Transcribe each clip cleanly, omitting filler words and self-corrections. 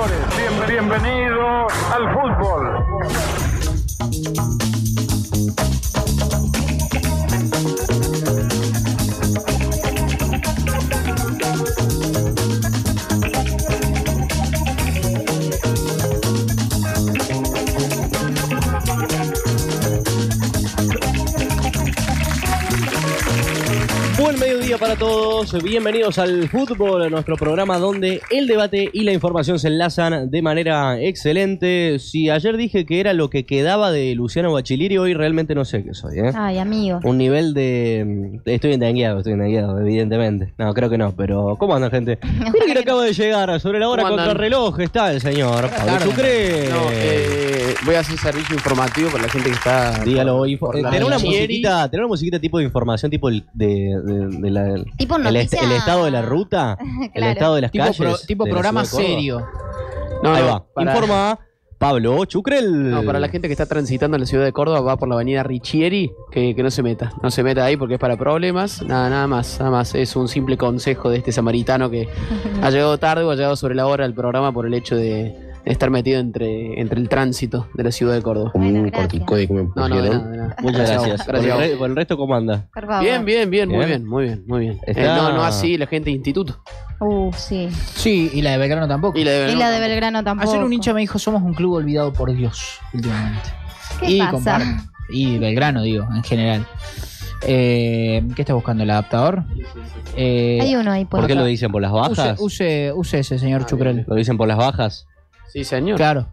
Libertadores. Bienvenido al fútbol. Buen mediodía para todos, bienvenidos al fútbol, a nuestro programa donde el debate y la información se enlazan de manera excelente. Si ayer dije que era lo que quedaba de Luciano Bachiliri, hoy realmente no sé qué soy, ¿eh? Ay, amigo. Un nivel de... Estoy endengueado, evidentemente. No, creo que no, pero ¿cómo anda, gente? Mira que acaba de llegar sobre la hora contra reloj, está el señor Pablo Chucrel. No, voy a hacer servicio informativo para la gente que está... Dígalo, tener una musiquita tipo de información, tipo tipo el estado de la ruta, Claro. el estado de las calles. Tipo de la programa ciudad de Córdoba. serio. Ahí va. Informa Pablo Chucrel. No, para la gente que está transitando en la ciudad de Córdoba, va por la avenida Richieri, que no se meta. No se meta ahí porque es para problemas. Nada más. Es un simple consejo de este samaritano que ha llegado tarde o ha llegado sobre la hora del programa por el hecho de estar metido entre el tránsito de la ciudad de Córdoba. Bueno, gracias. que me No, de nada. Muchas gracias. Gracias. Por el resto, ¿cómo anda? Por favor. Bien, muy bien. Está- No así la gente de instituto. Sí. Sí, y la de Belgrano tampoco. Y la de Belgrano tampoco. Ayer un hincha me dijo, somos un club olvidado por Dios, últimamente. ¿Qué pasa? comparto. Y Belgrano, digo, en general. ¿Qué está buscando? ¿El adaptador? Hay uno ahí ¿Por qué lo dicen? ¿Por las bajas? Use ese, señor Chucrel. ¿Lo dicen por las bajas? Sí, señor. Claro.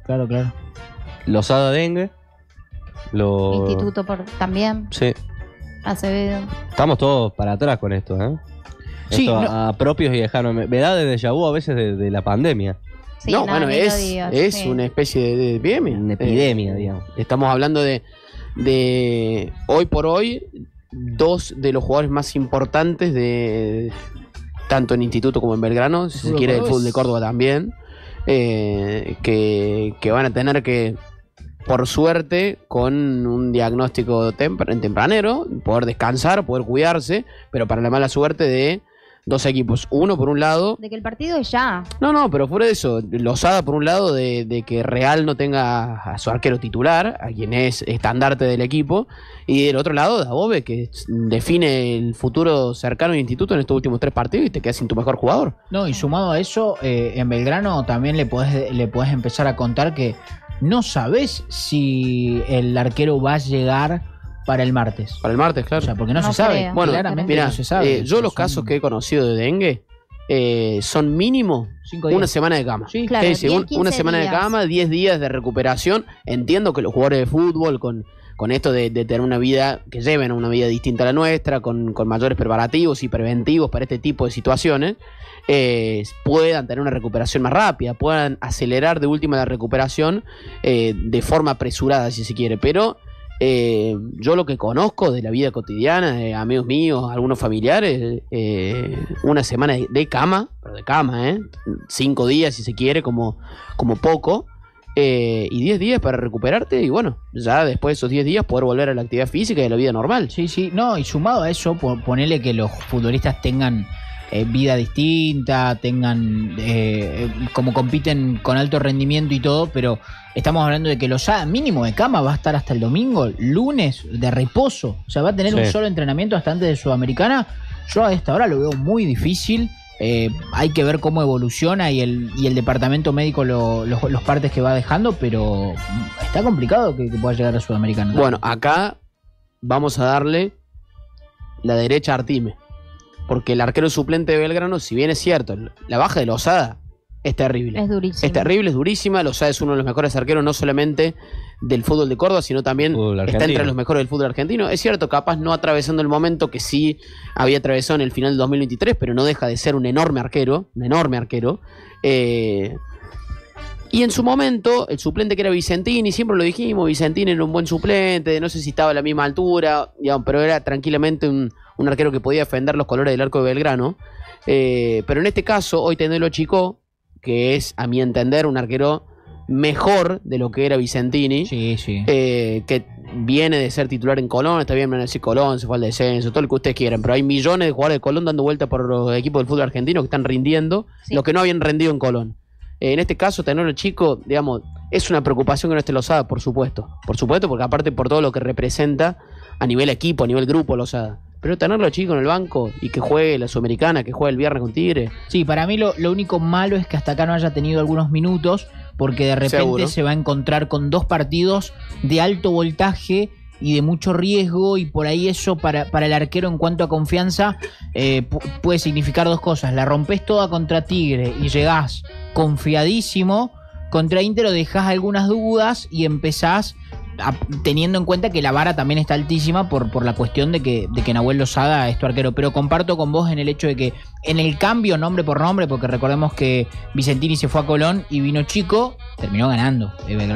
Losada Dengue. Instituto también. Sí. Acevedo. Estamos todos para atrás con esto, ¿eh? Sí, Esto no- a propios y lejanos. Me da de déjà vu a veces de la pandemia. Sí, no, bueno, ni lo es digas, sí. una especie de epidemia. Una epidemia, digamos. Estamos hablando de hoy por hoy, dos de los jugadores más importantes de tanto en Instituto como en Belgrano, si se Fútbol quiere, el Córdoba fútbol de Córdoba también, que van a tener que, por suerte, con un diagnóstico tempranero, poder descansar, poder cuidarse, pero para la mala suerte de dos equipos. Uno, por un lado... De que el partido es ya. No, pero fuera de eso, Losada por un lado de que Real no tenga a su arquero titular, a quien es estandarte del equipo, y del otro lado Dabove, que define el futuro cercano del Instituto en estos últimos 3 partidos y te quedas sin tu mejor jugador. No, y sumado a eso, en Belgrano también le podés empezar a contar que no sabés si el arquero va a llegar para el martes. Para el martes, claro. O sea, porque no No se sabe. creo. Bueno, claramente mira, no se sabe. yo los Son casos que he conocido de dengue son mínimo 5 días. una semana de cama. Sí, Claro, Sí, 10, 15 una semana días. de cama, 10 días de recuperación. Entiendo que los jugadores de fútbol, con esto de tener una vida, que lleven una vida distinta a la nuestra, con mayores preparativos y preventivos para este tipo de situaciones, puedan tener una recuperación más rápida, puedan acelerar de última la recuperación de forma apresurada, si se quiere. Pero yo lo que conozco de la vida cotidiana, de amigos míos, algunos familiares, una semana de cama, pero de cama, 5 días si se quiere, como poco, y 10 días para recuperarte, y bueno, ya después de esos 10 días poder volver a la actividad física y a la vida normal. Sí, no, y sumado a eso, ponele que los futbolistas tengan vida distinta, tengan como compiten con alto rendimiento y todo, pero estamos hablando de que Losada mínimo de cama va a estar hasta el domingo, lunes de reposo, o sea, va a tener un solo entrenamiento hasta antes de Sudamericana. Yo a esta hora lo veo muy difícil. Hay que ver cómo evoluciona y el departamento médico los partes que va dejando, pero está complicado que pueda llegar a Sudamericana. Bueno, acá vamos a darle la derecha a Artime, porque el arquero suplente de Belgrano, si bien es cierto, la baja de Losada es terrible. Es durísimo. Es terrible, es durísima. Losada es uno de los mejores arqueros, no solamente del fútbol de Córdoba, sino también está entre los mejores del fútbol argentino. Es cierto, capaz no atravesando el momento que sí había atravesado en el final del 2023, pero no deja de ser un enorme arquero. Y en su momento, el suplente que era Vicentini, siempre lo dijimos, Vicentini era un buen suplente, no sé si estaba a la misma altura, digamos, pero era tranquilamente un arquero que podía defender los colores del arco de Belgrano. Pero en este caso, hoy Tendelo Chico, que es, a mi entender, un arquero mejor de lo que era Vicentini, Sí. que viene de ser titular en Colón, está bien, van a decir Colón, se fue al descenso, todo lo que ustedes quieran, pero hay millones de jugadores de Colón dando vuelta por los equipos del fútbol argentino que están rindiendo, Sí. los que no habían rendido en Colón. En este caso, tenerlo chico, digamos, es una preocupación que no esté Lozada, por supuesto. Por supuesto, porque aparte por todo lo que representa a nivel equipo, a nivel grupo Lozada. Pero tenerlo chico en el banco y que juegue la Sudamericana, que juegue el viernes con Tigre. Sí, para mí lo único malo es que hasta acá no haya tenido algunos minutos, porque de repente Seguro. se va a encontrar con 2 partidos de alto voltaje y de mucho riesgo, y por ahí eso para el arquero en cuanto a confianza puede significar 2 cosas. La rompes toda contra Tigre y llegás confiadísimo, contra Inter o dejás algunas dudas y empezás teniendo en cuenta que la vara también está altísima por la cuestión de que Nahuel Lozada es tu arquero. Pero comparto con vos en el hecho de que en el cambio nombre por nombre, porque recordemos que Vicentini se fue a Colón y vino Chico, terminó ganando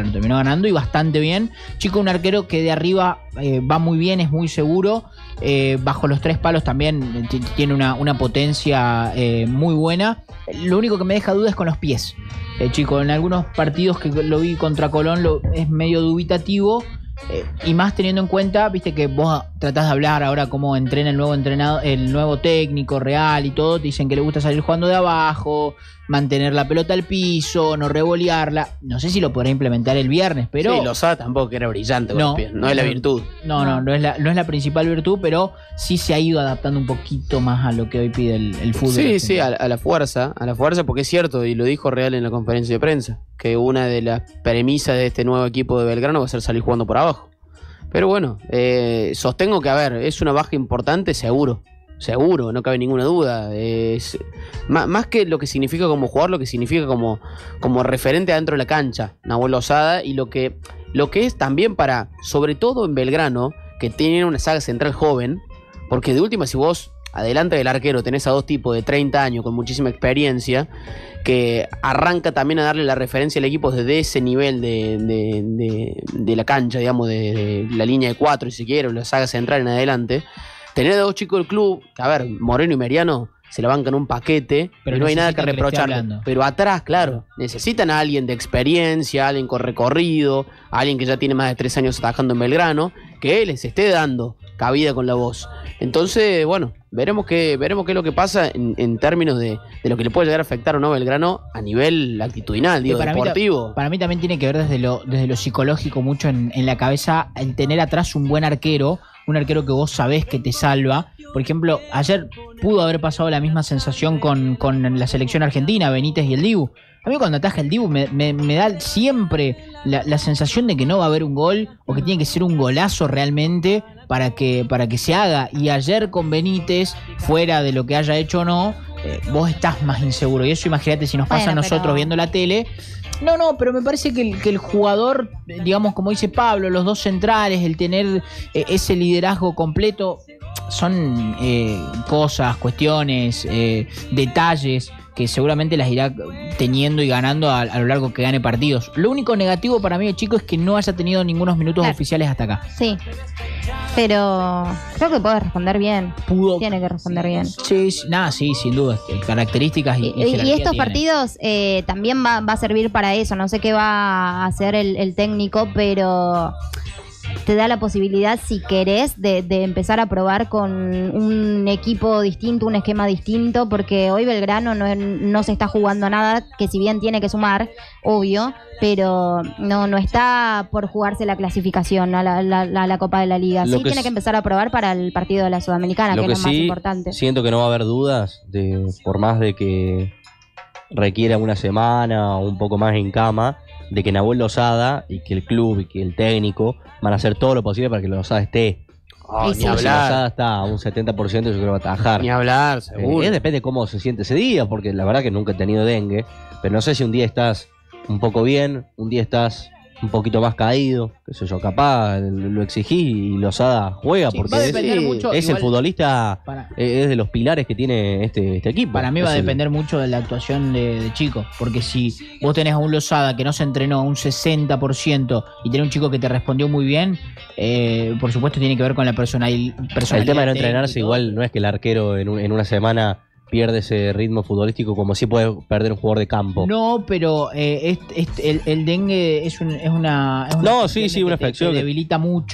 y bastante bien. Chico, un arquero que de arriba va muy bien, es muy seguro, bajo los 3 palos también tiene una potencia muy buena. Lo único que me deja duda es con los pies. Chico, en algunos partidos que lo vi contra Colón es medio dubitativo, y más teniendo en cuenta, viste que vos tratás de hablar ahora cómo entrena el nuevo técnico real y todo, te dicen que le gusta salir jugando de abajo, mantener la pelota al piso, no revolearla. No sé si lo podrá implementar el viernes, pero... Sí, Lozada tampoco era brillante con los pies, no es la virtud. No es la principal virtud, pero sí se ha ido adaptando un poquito más a lo que hoy pide el fútbol. Sí, a la fuerza, porque es cierto, y lo dijo Real en la conferencia de prensa, que una de las premisas de este nuevo equipo de Belgrano va a ser salir jugando por abajo. Pero bueno, sostengo que, a ver, es una baja importante, seguro, no cabe ninguna duda. Es más que lo que significa como jugador, lo que significa como referente adentro de la cancha, Nahuel Lozada, y lo que es también para, sobre todo en Belgrano, que tienen una saga central joven, porque de última, si vos adelante del arquero tenés a 2 tipos de 30 años con muchísima experiencia, que arranca también a darle la referencia al equipo desde ese nivel de la cancha, digamos, de la línea de 4, si se quiere, o la saga central en adelante. Tener a 2 chicos del club, que a ver, Moreno y Meriano se la bancan un paquete, pero no hay nada que reprocharle. Pero atrás, claro, necesitan a alguien de experiencia, alguien con recorrido, alguien que ya tiene más de 3 años atajando en Belgrano, que les esté dando cabida con la voz. Entonces, bueno, veremos qué es lo que pasa en términos de lo que le puede llegar a afectar o no a Belgrano a nivel actitudinal, digo, deportivo. Para mí también tiene que ver desde lo psicológico mucho en la cabeza, el tener atrás un buen arquero, un arquero que vos sabés que te salva. Por ejemplo, ayer pudo haber pasado la misma sensación con la selección argentina, Benítez y el Dibu. A mí cuando ataja el Dibu me da siempre la sensación de que no va a haber un gol, o que tiene que ser un golazo realmente para que se haga. Y ayer con Benítez, fuera de lo que haya hecho o no, vos estás más inseguro. Y eso, imagínate, si nos pasa a nosotros viendo la tele. No, pero me parece que el jugador, digamos, como dice Pablo, los 2 centrales, el tener ese liderazgo completo, son cosas, cuestiones, detalles que seguramente las irá teniendo y ganando a lo largo que gane partidos. Lo único negativo para mí, chico, es que no haya tenido ningunos minutos oficiales hasta acá. Sí, pero creo que puede responder bien. Tiene que responder bien. Sí, sin duda. Características y estos partidos también va a servir para eso. No sé qué va a hacer el técnico, pero te da la posibilidad, si querés, de empezar a probar con un equipo distinto, un esquema distinto, porque hoy Belgrano no se está jugando nada, que si bien tiene que sumar, obvio, pero no está por jugarse la clasificación a la Copa de la Liga. Sí tiene que empezar a probar para el partido de la Sudamericana, que es lo más importante. Siento que no va a haber dudas, por más de que requiera una semana o un poco más en cama, de que Nahuel Lozada y que el club y que el técnico van a hacer todo lo posible para que Lozada esté. Ni hablar. Si Lozada está a un 70%, yo creo que va a atajar. Ni hablar, seguro. Depende de cómo se siente ese día, porque la verdad que nunca he tenido dengue, pero no sé si un día estás un poco bien, un día estás un poquito más caído, qué sé yo, capaz lo exigí y Lozada juega, sí, porque es el futbolista, es de los pilares que tiene este equipo. Para mí va a depender mucho de la actuación de Chico, porque si vos tenés a un Lozada que no se entrenó a un 60% y tenés un Chico que te respondió muy bien, por supuesto tiene que ver con la personalidad. El tema de no entrenarse igual no es que el arquero en una semana pierde ese ritmo futbolístico como si puede perder un jugador de campo. No, pero el dengue es una una infección que debilita mucho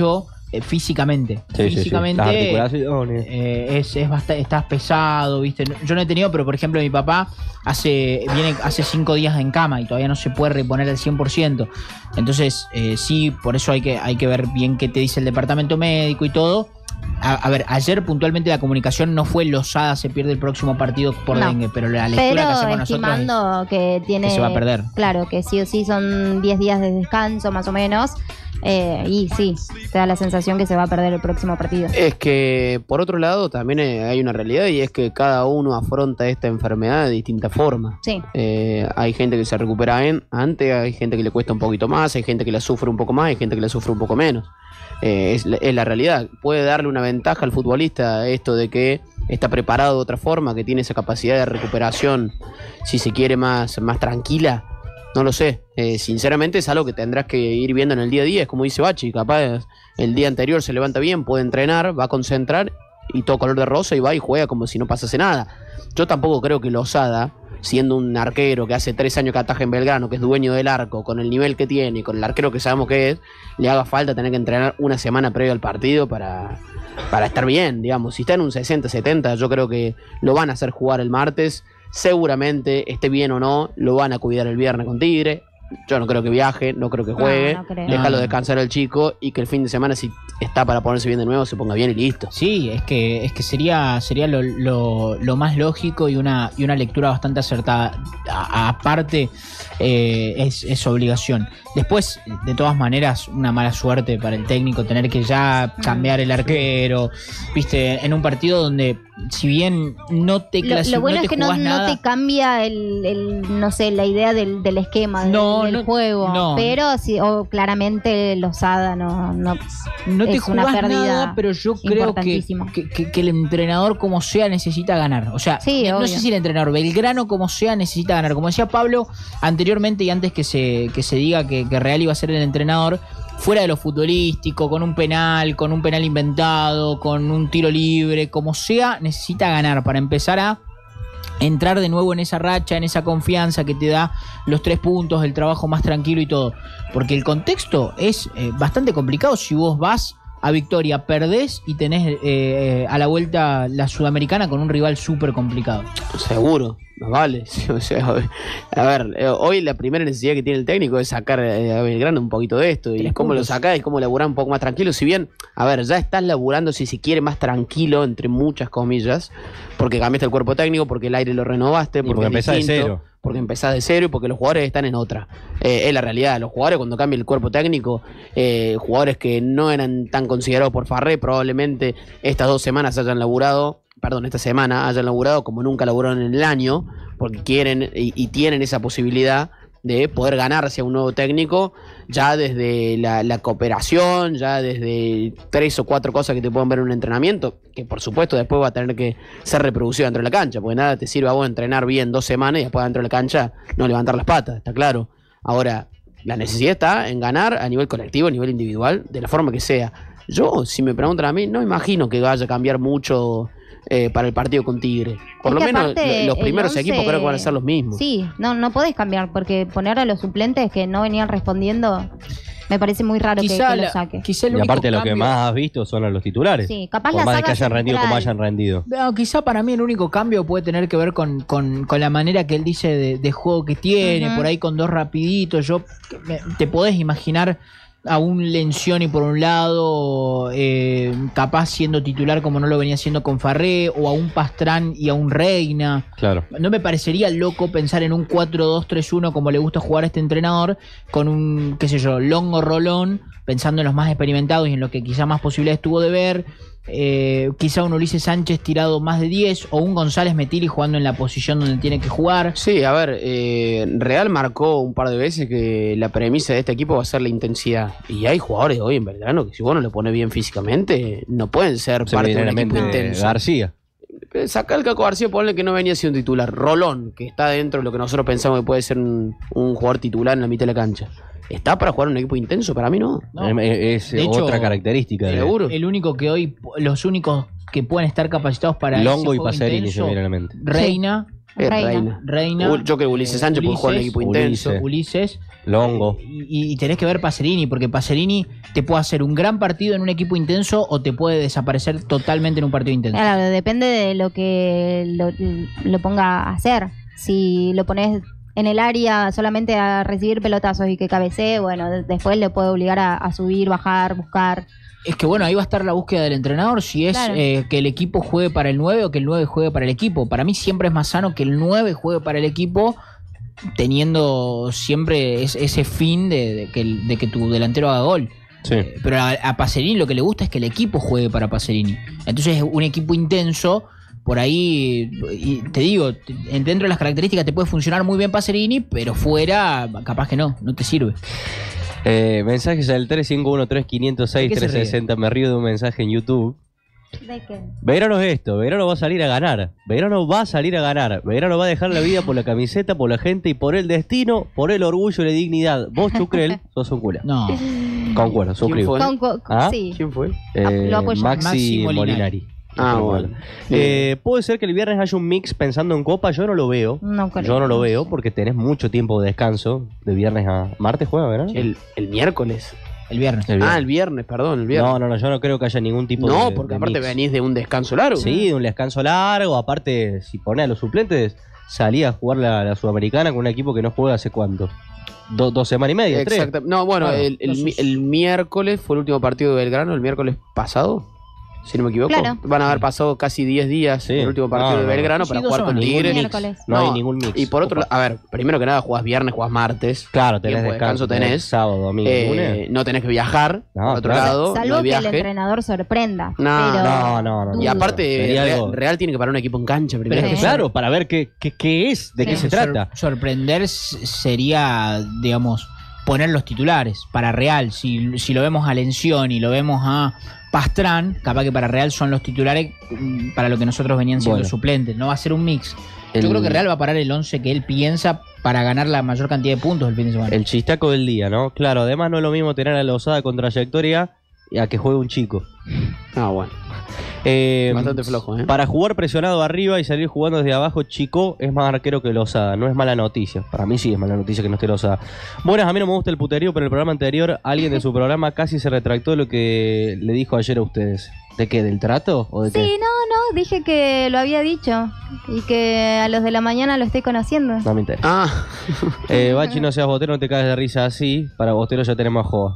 físicamente. Sí, Físicamente las articulaciones. estás pesado, ¿viste? Yo no he tenido, pero por ejemplo mi papá viene hace 5 días en cama y todavía no se puede reponer al 100%. Entonces, sí, por eso hay que ver bien qué te dice el departamento médico y todo. A ver, ayer puntualmente la comunicación no fue Lozada se pierde el próximo partido por dengue, pero la lectura que hacemos nosotros estimando que tiene, que se va a perder. Claro, que sí o sí son 10 días de descanso más o menos. Y sí, te da la sensación que se va a perder el próximo partido. Es que, por otro lado, también hay una realidad y es que cada uno afronta esta enfermedad de distinta forma. Sí. Hay gente que se recupera antes, hay gente que le cuesta un poquito más, hay gente que la sufre un poco más, hay gente que la sufre un poco menos. Es la realidad. Puede darle una ventaja al futbolista esto de que está preparado de otra forma, que tiene esa capacidad de recuperación, si se quiere, más tranquila. No lo sé. Sinceramente es algo que tendrás que ir viendo en el día a día. Es como dice Bachi, capaz el día anterior se levanta bien, puede entrenar, va a concentrar y todo color de rosa y va y juega como si no pasase nada. Yo tampoco creo que Lozada, siendo un arquero que hace 3 años que ataja en Belgrano, que es dueño del arco, con el nivel que tiene, con el arquero que sabemos que es, le haga falta tener que entrenar una semana previo al partido para estar bien, digamos. Si está en un 60-70, yo creo que lo van a hacer jugar el martes. Seguramente, esté bien o no, lo van a cuidar el viernes con Tigre. Yo no creo que viaje, no creo que juegue. No creo. Déjalo descansar al chico y que el fin de semana, si está para ponerse bien de nuevo, se ponga bien y listo. Sí, es que sería lo más lógico y una lectura bastante acertada. Aparte, es obligación. Después, de todas maneras, una mala suerte para el técnico tener que ya cambiar el arquero, viste, en un partido donde, si bien no te clasificas, lo bueno no es que jugás no nada, te cambia no sé, la idea del esquema, del juego. no. Pero sí, claramente Lozada no te es una jugás pérdida nada, pero yo creo importantísima. que el entrenador como sea necesita ganar. O sea, Sí, no obvio. sé si el entrenador Belgrano como sea necesita ganar. Como decía Pablo anteriormente y antes que se diga que Real iba a ser el entrenador, fuera de lo futbolístico, con un penal inventado, con un tiro libre, como sea, necesita ganar para empezar a entrar de nuevo en esa racha, en esa confianza que te da los 3 puntos, el trabajo más tranquilo y todo. Porque el contexto es bastante complicado si vos vas a Victoria, perdés y tenés a la vuelta la Sudamericana con un rival súper complicado. Seguro, más vale. O sea, a ver, hoy la primera necesidad que tiene el técnico es sacar a Belgrano un poquito de esto. Y cómo lo sacás y cómo laburar un poco más tranquilo. Si bien, a ver, ya estás laburando, si se quiere, más tranquilo, entre muchas comillas, porque cambiaste el cuerpo técnico, porque el aire lo renovaste, porque empezás de cero. Porque empezás de cero y porque los jugadores están en otra. Es la realidad. Los jugadores, cuando cambia el cuerpo técnico, jugadores que no eran tan considerados por Farré, probablemente esta semana hayan laburado como nunca laburaron en el año, porque quieren y tienen esa posibilidad de poder ganarse a un nuevo técnico, ya desde la cooperación, ya desde 3 o 4 cosas que te pueden ver en un entrenamiento, que por supuesto después va a tener que ser reproducido dentro de la cancha, porque nada te sirve a vos entrenar bien 2 semanas y después dentro de la cancha no levantar las patas, está claro. Ahora, la necesidad está en ganar a nivel colectivo, a nivel individual, de la forma que sea. Yo, si me preguntan a mí, no imagino que vaya a cambiar mucho para el partido con Tigre. Por lo menos los primeros equipos creo que van a ser los mismos. Sí, no podés cambiar, porque poner a los suplentes que no venían respondiendo, me parece muy raro que lo saque. Y aparte lo que más has visto son a los titulares. Sí, capaz por la más de que saga hayan rendido central. como hayan rendido. No, quizá para mí el único cambio puede tener que ver con la manera que él dice de juego que tiene, por ahí con 2 rapiditos. Te podés imaginar a un Lencioni por un lado, capaz siendo titular como no lo venía haciendo con Farré, o a un Pastrán y a un Reina. Claro. No me parecería loco pensar en un 4-2-3-1 como le gusta jugar a este entrenador, con un, qué sé yo, Longo Rolón, pensando en los más experimentados y en lo que quizá más posibilidades tuvo de ver. Quizá un Ulises Sánchez tirado más de 10 o un González Metili jugando en la posición donde tiene que jugar. Sí, a ver, Real marcó un par de veces que la premisa de este equipo va a ser la intensidad. Y hay jugadores hoy en Belgrano que si vos no lo pones bien físicamente, no pueden ser parte de un equipo intenso. García. Saca el Caco García, ponle que no venía siendo titular. Rolón, que está dentro de lo que nosotros pensamos que puede ser un jugador titular en la mitad de la cancha. ¿Está para jugar un equipo intenso? Para mí no. Es de hecho, otra característica. seguro. El único que hoy, los únicos que pueden estar capacitados para Longo ese y juego Pacerini intenso, se viene a la mente. Reina Reina. Yo creo que Ulises Sánchez puede jugar en un equipo intenso. Ulises. Longo. Y tenés que ver Pacerini, porque Pacerini te puede hacer un gran partido en un equipo intenso o te puede desaparecer totalmente en un partido intenso. Claro, depende de lo que lo ponga a hacer. Si lo pones en el área solamente a recibir pelotazos y que cabecee, bueno, después le puede obligar a subir, bajar, buscar. Es que bueno, ahí va a estar la búsqueda del entrenador, si es Claro. que el equipo juegue para el 9 o que el 9 juegue para el equipo. Para mí siempre es más sano que el 9 juegue para el equipo, teniendo siempre ese fin de que tu delantero haga gol. Sí. Pero a Pacerini lo que le gusta es que el equipo juegue para Pacerini. Entonces un equipo intenso, por ahí, y te digo, dentro de las características te puede funcionar muy bien Pacerini, pero fuera capaz que no te sirve. Mensajes al 351-3506-360. Me río de un mensaje en YouTube. ¿De qué? Belgrano es esto, Belgrano va a salir a ganar. Belgrano va a salir a ganar. Belgrano va a dejar la vida por la camiseta, por la gente y por el destino, por el orgullo y la dignidad. Vos, Chucrel, sos un culo. No. Concuerdo, suscribo. fue? ¿Ah? Sí. ¿Quién fue? Lo apoyo. Maxi Maxi Molinari. Bueno. Puede ser que el viernes haya un mix pensando en Copa, yo no lo veo. No creo. Yo no lo veo porque tenés mucho tiempo de descanso. De viernes a martes juega, ¿verdad? El miércoles. El viernes. El viernes. El viernes, perdón, el viernes. No, yo no creo que haya ningún tipo de. No, porque de aparte mix. venís de un descanso largo. Sí, de un descanso largo. Aparte, si ponés a los suplentes, salía a jugar la Sudamericana con un equipo que no juega hace cuánto. 2 semanas y media, 3. Exacto. No, bueno, Claro. el miércoles fue el último partido de Belgrano, el miércoles pasado, si no me equivoco. Claro. Van a haber pasado casi 10 días Sí. el último partido No, de no. Belgrano Sí, para 2 jugar con semanas. Tigre. Miércoles. No hay ningún mix. Y por otro lado, a ver, primero que nada jugás viernes, jugás martes. Claro, tenés Tiempo de descanso, tenés. sábado, domingo, lunes. No tenés que viajar. No, por otro claro. lado, no Salvo hay que el viaje. entrenador sorprenda. No, pero no. dudo. Y aparte, Sería algo- Real tiene que parar un equipo en cancha primero. Pero es que Claro, para ver qué es, de qué se trata. Sorprender sería, digamos, poner los titulares para Real. Si lo vemos a Lencioni y lo vemos a Pastrán, capaz que para Real son los titulares para lo que nosotros venían siendo Bueno. suplentes. No va a ser un mix. El- Yo creo que Real va a parar el 11 que él piensa para ganar la mayor cantidad de puntos el fin de semana. El chistaco del día, ¿no? Claro, además no es lo mismo tener a Lozada con trayectoria y a que juegue un chico. Bueno. Bastante flojo, ¿eh? Para jugar presionado arriba y salir jugando desde abajo, Chico es más arquero que Lozada. No es mala noticia. Para mí sí es mala noticia que no esté Lozada. Buenas, a mí no me gusta el puterío, pero en el programa anterior alguien de su programa casi se retractó de lo que le dijo ayer a ustedes. ¿De qué? ¿Del trato? ¿O de qué? Sí, no, dije que lo había dicho y que a los de la mañana lo estoy conociendo. No me interesa. Bachi, no seas botero, no te caes de risa así. Para botero ya tenemos a Joa.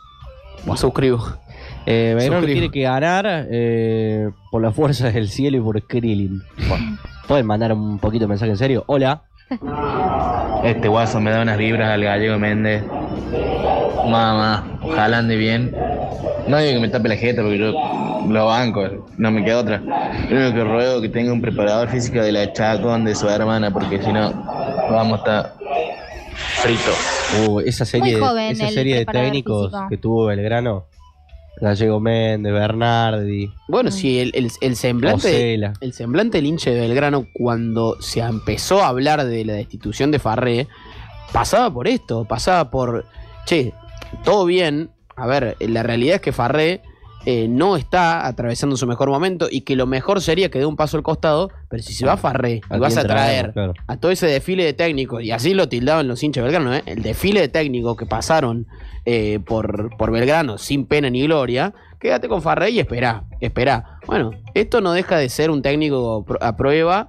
Suscribo. Belgrano Suscribo. tiene que ganar por las fuerzas del cielo y por Krillin. Bueno, ¿pueden mandar un poquito de mensaje en serio? Hola. Este guaso me da unas vibras al Gallego Méndez. Mamá, ojalá ande bien. No digo que me tape la jeta porque yo lo banco, no me queda otra. Lo único que ruego es que tenga un preparador físico de la Chacón de su hermana, porque si no, vamos a estar fritos. Esa serie, Muy joven esa el serie de preparador técnicos físico. que tuvo Belgrano. Gallego Méndez, Bernardi, Bueno, sí, el semblante. Osela. El semblante del hincha de Belgrano cuando se empezó a hablar de la destitución de Farré pasaba por esto, pasaba por, che, todo bien, a ver, la realidad es que Farré no está atravesando su mejor momento y que lo mejor sería que dé un paso al costado, pero si se va Farré y ¿A vas a quién traer traemos? Claro. a todo ese desfile de técnicos, y así lo tildaban los hinchas de Belgrano, el desfile de técnicos que pasaron por Belgrano sin pena ni gloria, quédate con Farré y espera. Bueno, esto no deja de ser un técnico a prueba,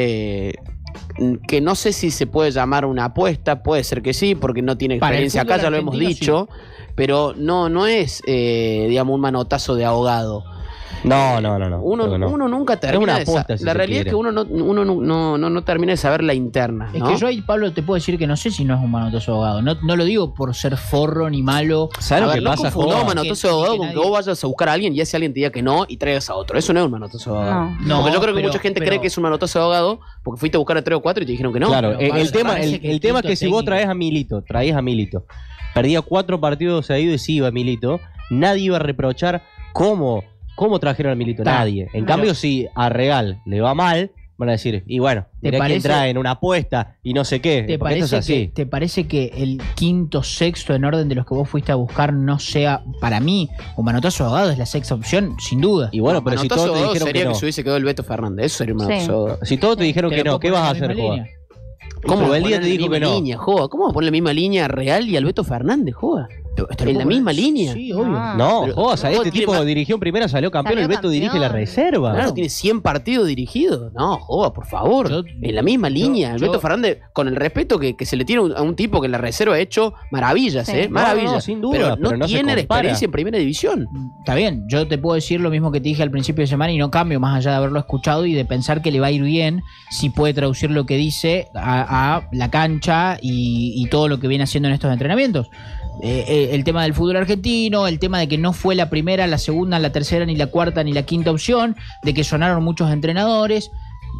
que no sé si se puede llamar una apuesta, puede ser que sí, porque no tiene Para el experiencia acá, fútbol ya lo hemos argentino, dicho, pero no es, digamos, un manotazo de ahogado. No. Uno, creo que no. uno nunca termina una de apuesta, si la se realidad quiere. es que uno no termina de saber la interna, Es ¿no? que yo ahí, Pablo, te puedo decir que no sé si no es un manotazo ahogado. No lo digo por ser forro ni malo. ¿Sabes A lo ver, que no pasa, confundamos Joa? manotazo de ahogado Que con que nadie- vos vayas a buscar a alguien y ese alguien te diga que no y traigas a otro. Eso no es un manotazo de ahogado. No. Porque yo creo que pero- mucha gente pero- cree que es un manotazo de ahogado porque fuiste a buscar a 3 o 4 y te dijeron que no. Claro, pero el tema parece el que el tema es que quinto si vos técnico- traías a Milito, perdía 4 partidos seguidos y sí iba Milito, nadie iba a reprochar cómo trajeron a Milito, Ta. nadie. En Pero- cambio, si a Real le va mal, van a decir, y bueno, mirá quién trae en una apuesta y no sé qué. Porque esto es así. ¿Te parece que el quinto, sexto en orden de los que vos fuiste a buscar no sea, para mí, un manotazo ahogado es la sexta opción, sin duda? Y bueno, pero si todos te dijeron sería que no. se hubiese quedado el Beto Fernández, eso sería un manotazo ahogado. Si todos te dijeron que no, ¿qué vas a hacer, Joa? ¿Cómo el día te dijo que no? Línea, Joa? ¿Cómo va a poner la misma línea Real y Alberto Fernández, Joa? ¿En la misma línea? Sí, obvio. No, Pero, Joa, este tiene tipo más- dirigió en primera, salió campeón, Salió el Beto campeón. dirige la reserva. Claro, tiene 100 partidos dirigidos. No, Joa, por favor. En la misma línea. Alberto Fernández, con el respeto que se le tiene a un tipo que en la reserva ha hecho maravillas, Sí. Maravillas. No, sin duda, pero pero no no se tiene la compara. experiencia en primera división. Está bien, yo te puedo decir lo mismo que te dije al principio de semana y no cambio más allá de haberlo escuchado y de pensar que le va a ir bien si puede traducir lo que dice a la cancha y todo lo que viene haciendo en estos entrenamientos. El tema del fútbol argentino, el tema de que no fue la primera, la segunda, la tercera, ni la cuarta, ni la quinta opción, de que sonaron muchos entrenadores.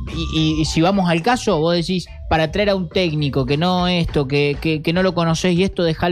Y si vamos al caso, vos decís, para traer a un técnico que no esto, que no lo conocés y esto, dejá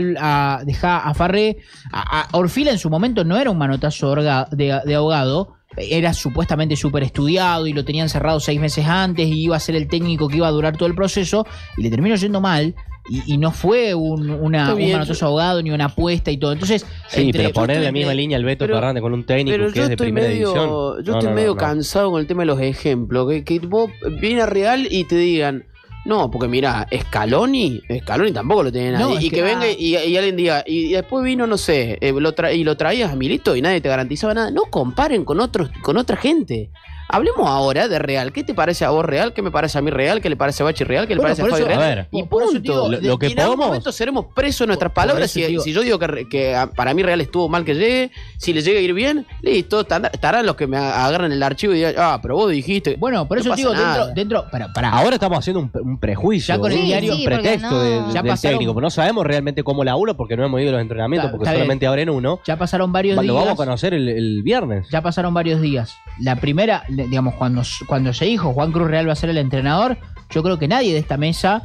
a Farré. A Orfila en su momento no era un manotazo de ahogado, era supuestamente súper estudiado y lo tenían cerrado 6 meses antes y iba a ser el técnico que iba a durar todo el proceso y le terminó yendo mal. Y no fue un manotazo ahogado ni una apuesta y todo. Entonces, Sí, pero poner en la misma línea al Beto pero- Fernández con un técnico Pero que es de primera división. Yo estoy medio cansado con el tema de los ejemplos. Que vos vienes a Real y te digan, no, porque mira, Scaloni tampoco lo tiene nadie. No, es y que que- venga y alguien diga, y después vino, no sé, y lo traías a Milito y nadie te garantizaba nada. No comparen con otra gente. Hablemos ahora de Real. ¿Qué te parece a vos Real? ¿Qué me parece a mí Real? ¿Qué le parece a Bachi Real? ¿Qué le Bueno, parece a por Fabi eso, Real? a ver, y por eso punto. digo, lo que Y en algún podemos- momento seremos presos de nuestras Por palabras. eso digo. Si yo digo que para mí Real estuvo mal que llegue, si le llega a ir bien, listo, estarán los que me agarran el archivo y digan, pero vos dijiste. Bueno, por No eso pasa digo, nada. pará. Ahora estamos haciendo un prejuicio, Ya con el un diario- un Sí, porque pretexto no- del Ya pasaron- técnico. Pero no sabemos realmente cómo labura porque no hemos ido a los entrenamientos, Está porque bien. solamente abren uno. Ya pasaron varios Lo días. vamos a conocer el viernes. Ya pasaron varios días. La primera, digamos, cuando se dijo Juan Cruz Real va a ser el entrenador, yo creo que nadie de esta mesa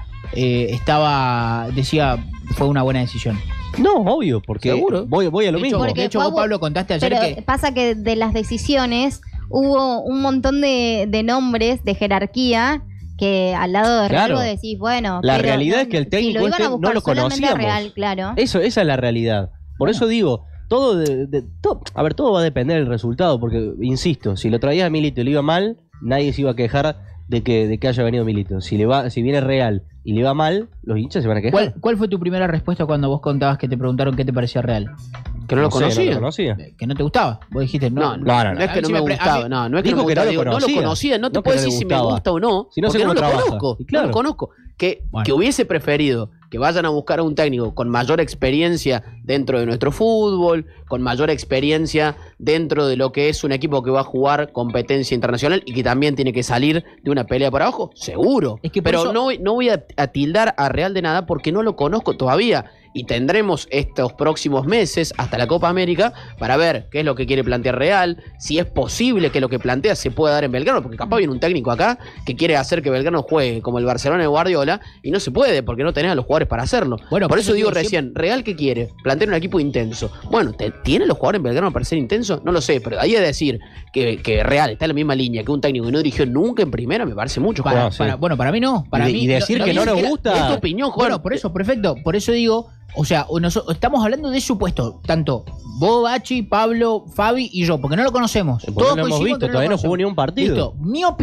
decía fue una buena decisión. No, obvio, porque Seguro. voy a lo De mismo. hecho, Porque vos, Pablo, contaste ayer Pero que pasa que de las decisiones hubo un montón de nombres de jerarquía que al lado de Claro. Riego decís, bueno, La pero realidad no- es que el si técnico lo iban este a no buscar lo solamente a conocíamos. Real, claro. Esa es la realidad. Por eso digo, todo a ver, todo va a depender del resultado, porque, insisto, si lo traías a Milito y le iba mal, nadie se iba a quejar de que haya venido Milito. Si viene Real y le va mal, los hinchas se van a quejar. ¿Cuál fue tu primera respuesta cuando vos contabas que te preguntaron qué te parecía Real? Que no lo sé, conocía. no lo conocía. Que no te gustaba. Vos dijiste, No, no. no, es que no Si me a mí- gustaba. No es que Dijo no me que no gustaba. lo Digo, no lo conocía. conocía. No te No puedo que no decir le si me gustaba. gusta o no. Si no sé porque cómo no lo trabaja. conozco. Y claro. No lo conozco. Bueno. Que hubiese preferido que vayan a buscar a un técnico con mayor experiencia dentro de nuestro fútbol, con mayor experiencia dentro de lo que es un equipo que va a jugar competencia internacional y que también tiene que salir de una pelea por abajo, seguro. Es que por pero eso- no voy a tildar a Real de nada porque no lo conozco todavía. Y tendremos estos próximos meses hasta la Copa América para ver qué es lo que quiere plantear Real, si es posible que lo que plantea se pueda dar en Belgrano, porque capaz viene un técnico acá que quiere hacer que Belgrano juegue como el Barcelona de Guardiola y no se puede porque no tenés a los jugadores para hacerlo. Bueno, por eso digo siempre- recién, ¿Real qué quiere? Plantear un equipo intenso. Bueno, ¿tiene los jugadores en Belgrano para ser intenso? No lo sé, pero ahí es decir que Real está en la misma línea que un técnico que no dirigió nunca en primera, me parece mucho. Para, No, sí. para mí no. Para Y mí, decir que no ni nos siquiera- gusta. Es tu opinión, Juan. Bueno, por eso, perfecto. Por eso digo, o sea, estamos hablando de supuesto, tanto vos, Bachi, Pablo, Fabi y yo, porque no lo conocemos. Porque no lo hemos coincidimos visto, que todavía no lo jugó ni un partido. Listo.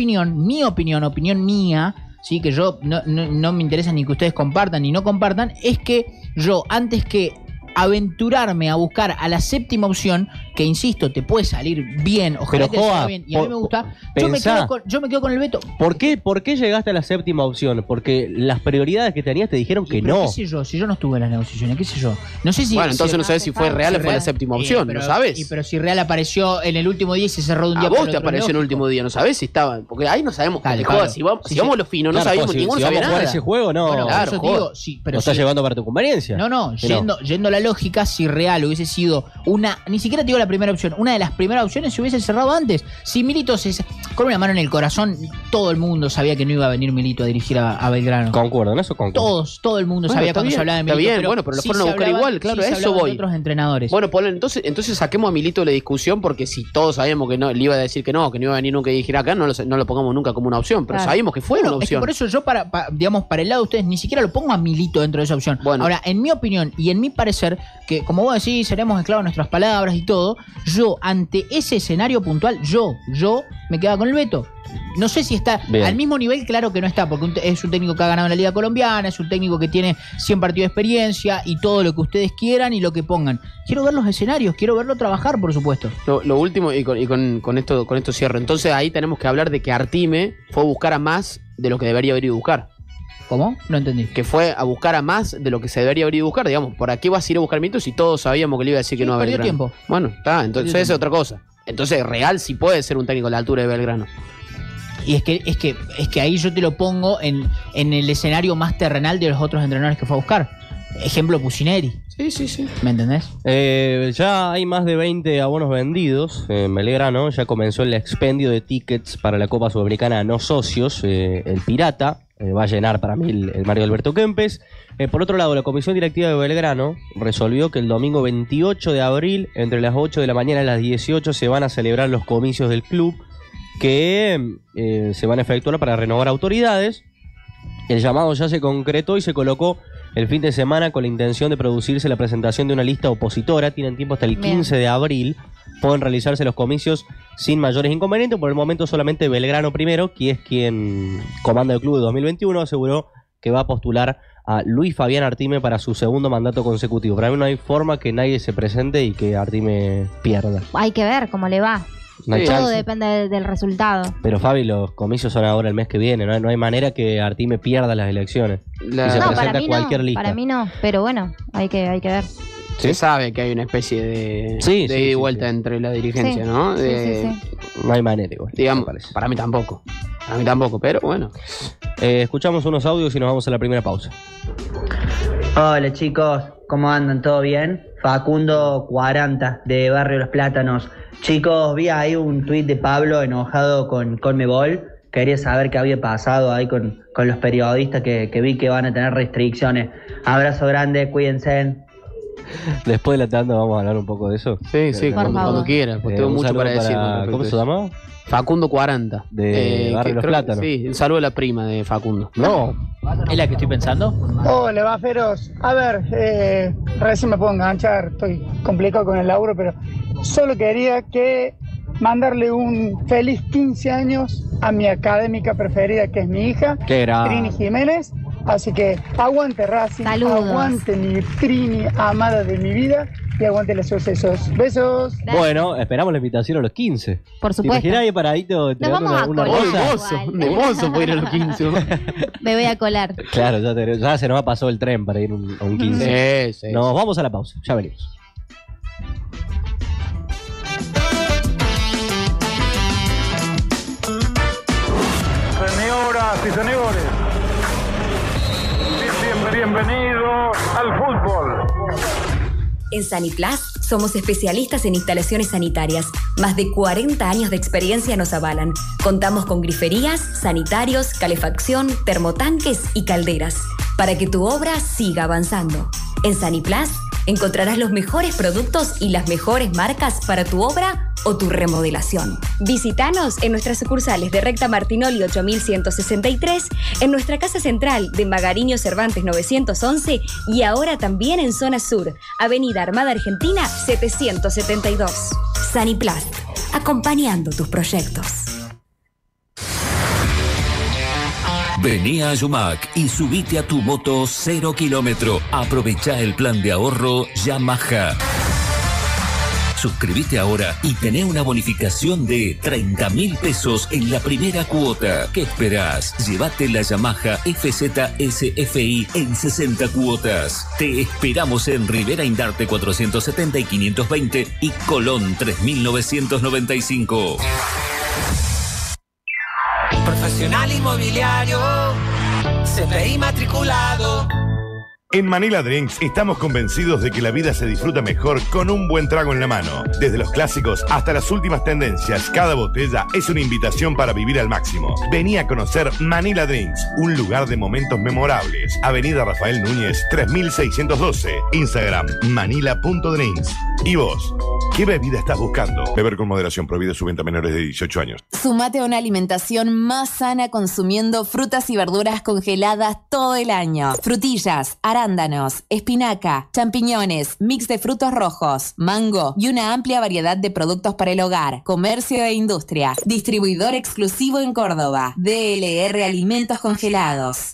Opinión mía, sí, que yo no me interesa ni que ustedes compartan ni no compartan, es que yo, antes que aventurarme a buscar a la séptima opción, que insisto, te puede salir bien, ojalá Pero, te salga Joa, bien, y a mí me gusta, pensá. yo me quedo con el Beto. ¿Por qué llegaste a la séptima opción? Porque las prioridades que tenías te dijeron que Pero no. ¿qué sé yo? Si yo no estuve en las negociaciones, qué sé yo. No sé si... Bueno, entonces si- no sabes si fue Real o fue la séptima opción, pero, ¿no sabes? Pero si Real apareció en el último día y se cerró de un día A para vos el te otro, apareció en el lógico. último día, ¿no sabés si estaba? Porque ahí no sabemos Dale, qué joda. Pablo. Si vamos, Sí, si vamos sí. los finos, no Claro, sabíamos, si ninguno vamos sabía a jugar nada. ese juego, no. Bueno, Claro, por eso joda. digo, sí, pero Lo estás si- llevando para tu conveniencia. No, Que no. yendo a la lógica, si Real hubiese sido una, ni siquiera te digo la primera opción. Una de las primeras opciones se hubiese cerrado antes. Si Milito con una mano en el corazón, todo el mundo sabía que no iba a venir Milito a dirigir a Belgrano. Concuerdo, en eso concuerdo. Todo el mundo sabía cuando se hablaba de Milito. Está bien, pero lo fueron a buscar igual, claro, sí, eso voy. De otros entrenadores. Bueno, Polo, entonces saquemos a Milito de la discusión, porque si todos sabíamos que no, le iba a decir que no iba a venir nunca a dirigir acá, no lo pongamos nunca como una opción, pero sabíamos que fue una opción. Es que por eso yo, digamos, para el lado de ustedes, ni siquiera lo pongo a Milito dentro de esa opción. Bueno. Ahora, en mi opinión y en mi parecer, que como vos decís, seremos esclavos de nuestras palabras y todo, yo, ante ese escenario puntual, yo me quedaba con el veto. No sé si está bien. Al mismo nivel, claro que no está, porque es un técnico que ha ganado en la Liga Colombiana, es un técnico que tiene 100 partidos de experiencia y todo lo que ustedes quieran y lo que pongan. Quiero ver los escenarios, quiero verlo trabajar, por supuesto. Lo último, y con esto cierro. Entonces ahí tenemos que hablar de que Artime fue a buscar a más de lo que debería haber ido a buscar. ¿Cómo? No entendí. Que fue a buscar a más de lo que se debería haber ido a buscar. Digamos, ¿por qué vas a ir a buscar Milito si todos sabíamos que le iba a decir que no a perdió Belgrano? tiempo. Bueno, está, entonces es otra cosa. Entonces Real sí puede ser un técnico a la altura de Belgrano. Y es que ahí yo te lo pongo en el escenario más terrenal de los otros entrenadores que fue a buscar. Ejemplo, Pusineri. Sí. ¿Me entendés? Ya hay más de 20 abonos vendidos en Belgrano. Ya comenzó el expendio de tickets para la Copa Sudamericana no socios. El Pirata va a llenar para mí el Mario Alberto Kempes. Por otro lado, la Comisión Directiva de Belgrano resolvió que el domingo 28 de abril, entre las 8 de la mañana y las 18, se van a celebrar los comicios del club que se van a efectuar para renovar autoridades. El llamado ya se concretó y se colocó el fin de semana con la intención de producirse la presentación de una lista opositora. Tienen tiempo hasta el 15 de abril. Pueden realizarse los comicios sin mayores inconvenientes. Por el momento solamente Belgrano primero, que es quien comanda el club de 2021, aseguró que va a postular a Luis Fabián Artime para su segundo mandato consecutivo. Para mí no hay forma que nadie se presente y que Artime pierda. Hay que ver cómo le va. No hay Todo chance. depende del resultado. Pero Fabi, los comicios son ahora el mes que viene, no hay manera que Artime pierda las elecciones. Y se No, presenta cualquier lista. para mí no, pero bueno, hay que ver. Se sabe que hay una especie de ida y vuelta entre la dirigencia, Sí. ¿no? Sí. No hay manera igual. Digamos, me parece. para mí tampoco, pero bueno. Escuchamos unos audios y nos vamos a la primera pausa. Hola chicos, ¿cómo andan? ¿Todo bien? Facundo 40 de Barrio Los Plátanos. Chicos, vi ahí un tuit de Pablo enojado con Conmebol. Quería saber qué había pasado ahí con los periodistas que vi que van a tener restricciones. Abrazo grande, cuídense. Después de la tanda vamos a hablar un poco de eso. Sí, cuando quieras, porque tengo un mucho saludo para decir. ¿Cómo se llama? Facundo 40. De Barrio Los Plátanos. Sí, un saludo a la prima de Facundo. No. ¿Es la que estoy pensando? Hola, Baferos. A ver, recién me puedo enganchar, estoy complicado con el laburo, pero solo quería mandarle un feliz 15 años a mi académica preferida, que es mi hija, Qué grande. Trini Jiménez. Así que aguante Racing, Saludos. aguante mi Trini amada de mi vida y aguante los sucesos. Besos. Bueno, esperamos la invitación a los 15. Por ¿Te supuesto. imaginas ahí paradito Nos vamos a una colar. rosa? Igual. De mozo puede ir a los 15. Me voy a colar. Claro, ya se nos ha pasado el tren para ir a un 15. Sí. Nos vamos a la pausa, ya venimos. Señoras y señores, bienvenidos al fútbol. En Saniplas somos especialistas en instalaciones sanitarias. Más de 40 años de experiencia nos avalan. Contamos con griferías, sanitarios, calefacción, termotanques y calderas, para que tu obra siga avanzando. En Saniplas encontrarás los mejores productos y las mejores marcas para tu obra o tu remodelación. Visítanos en nuestras sucursales de Recta Martinoli 8163, en nuestra casa central de Magariño Cervantes 911 y ahora también en zona sur, Avenida Armada Argentina 772. Saniplast, acompañando tus proyectos. Vení a Yumac y subite a tu moto 0 kilómetro. Aprovecha el plan de ahorro Yamaha. Suscríbete ahora y tené una bonificación de 30.000 pesos en la primera cuota. ¿Qué esperás? Llévate la Yamaha FZ-SFI en 60 cuotas. Te esperamos en Rivera Indarte 470 y 520 y Colón 3995. Profesional inmobiliario, CPI matriculado. En Manila Drinks estamos convencidos de que la vida se disfruta mejor con un buen trago en la mano. Desde los clásicos hasta las últimas tendencias, cada botella es una invitación para vivir al máximo. Vení a conocer Manila Drinks, un lugar de momentos memorables. Avenida Rafael Núñez, 3612. Instagram, manila.drinks. ¿Y vos? ¿Qué bebida estás buscando? Beber con moderación, prohibida su venta a menores de 18 años. Sumate a una alimentación más sana consumiendo frutas y verduras congeladas todo el año. Frutillas, arándanos, espinaca, champiñones, mix de frutos rojos, mango y una amplia variedad de productos para el hogar, comercio e industria. Distribuidor exclusivo en Córdoba. DLR Alimentos Congelados.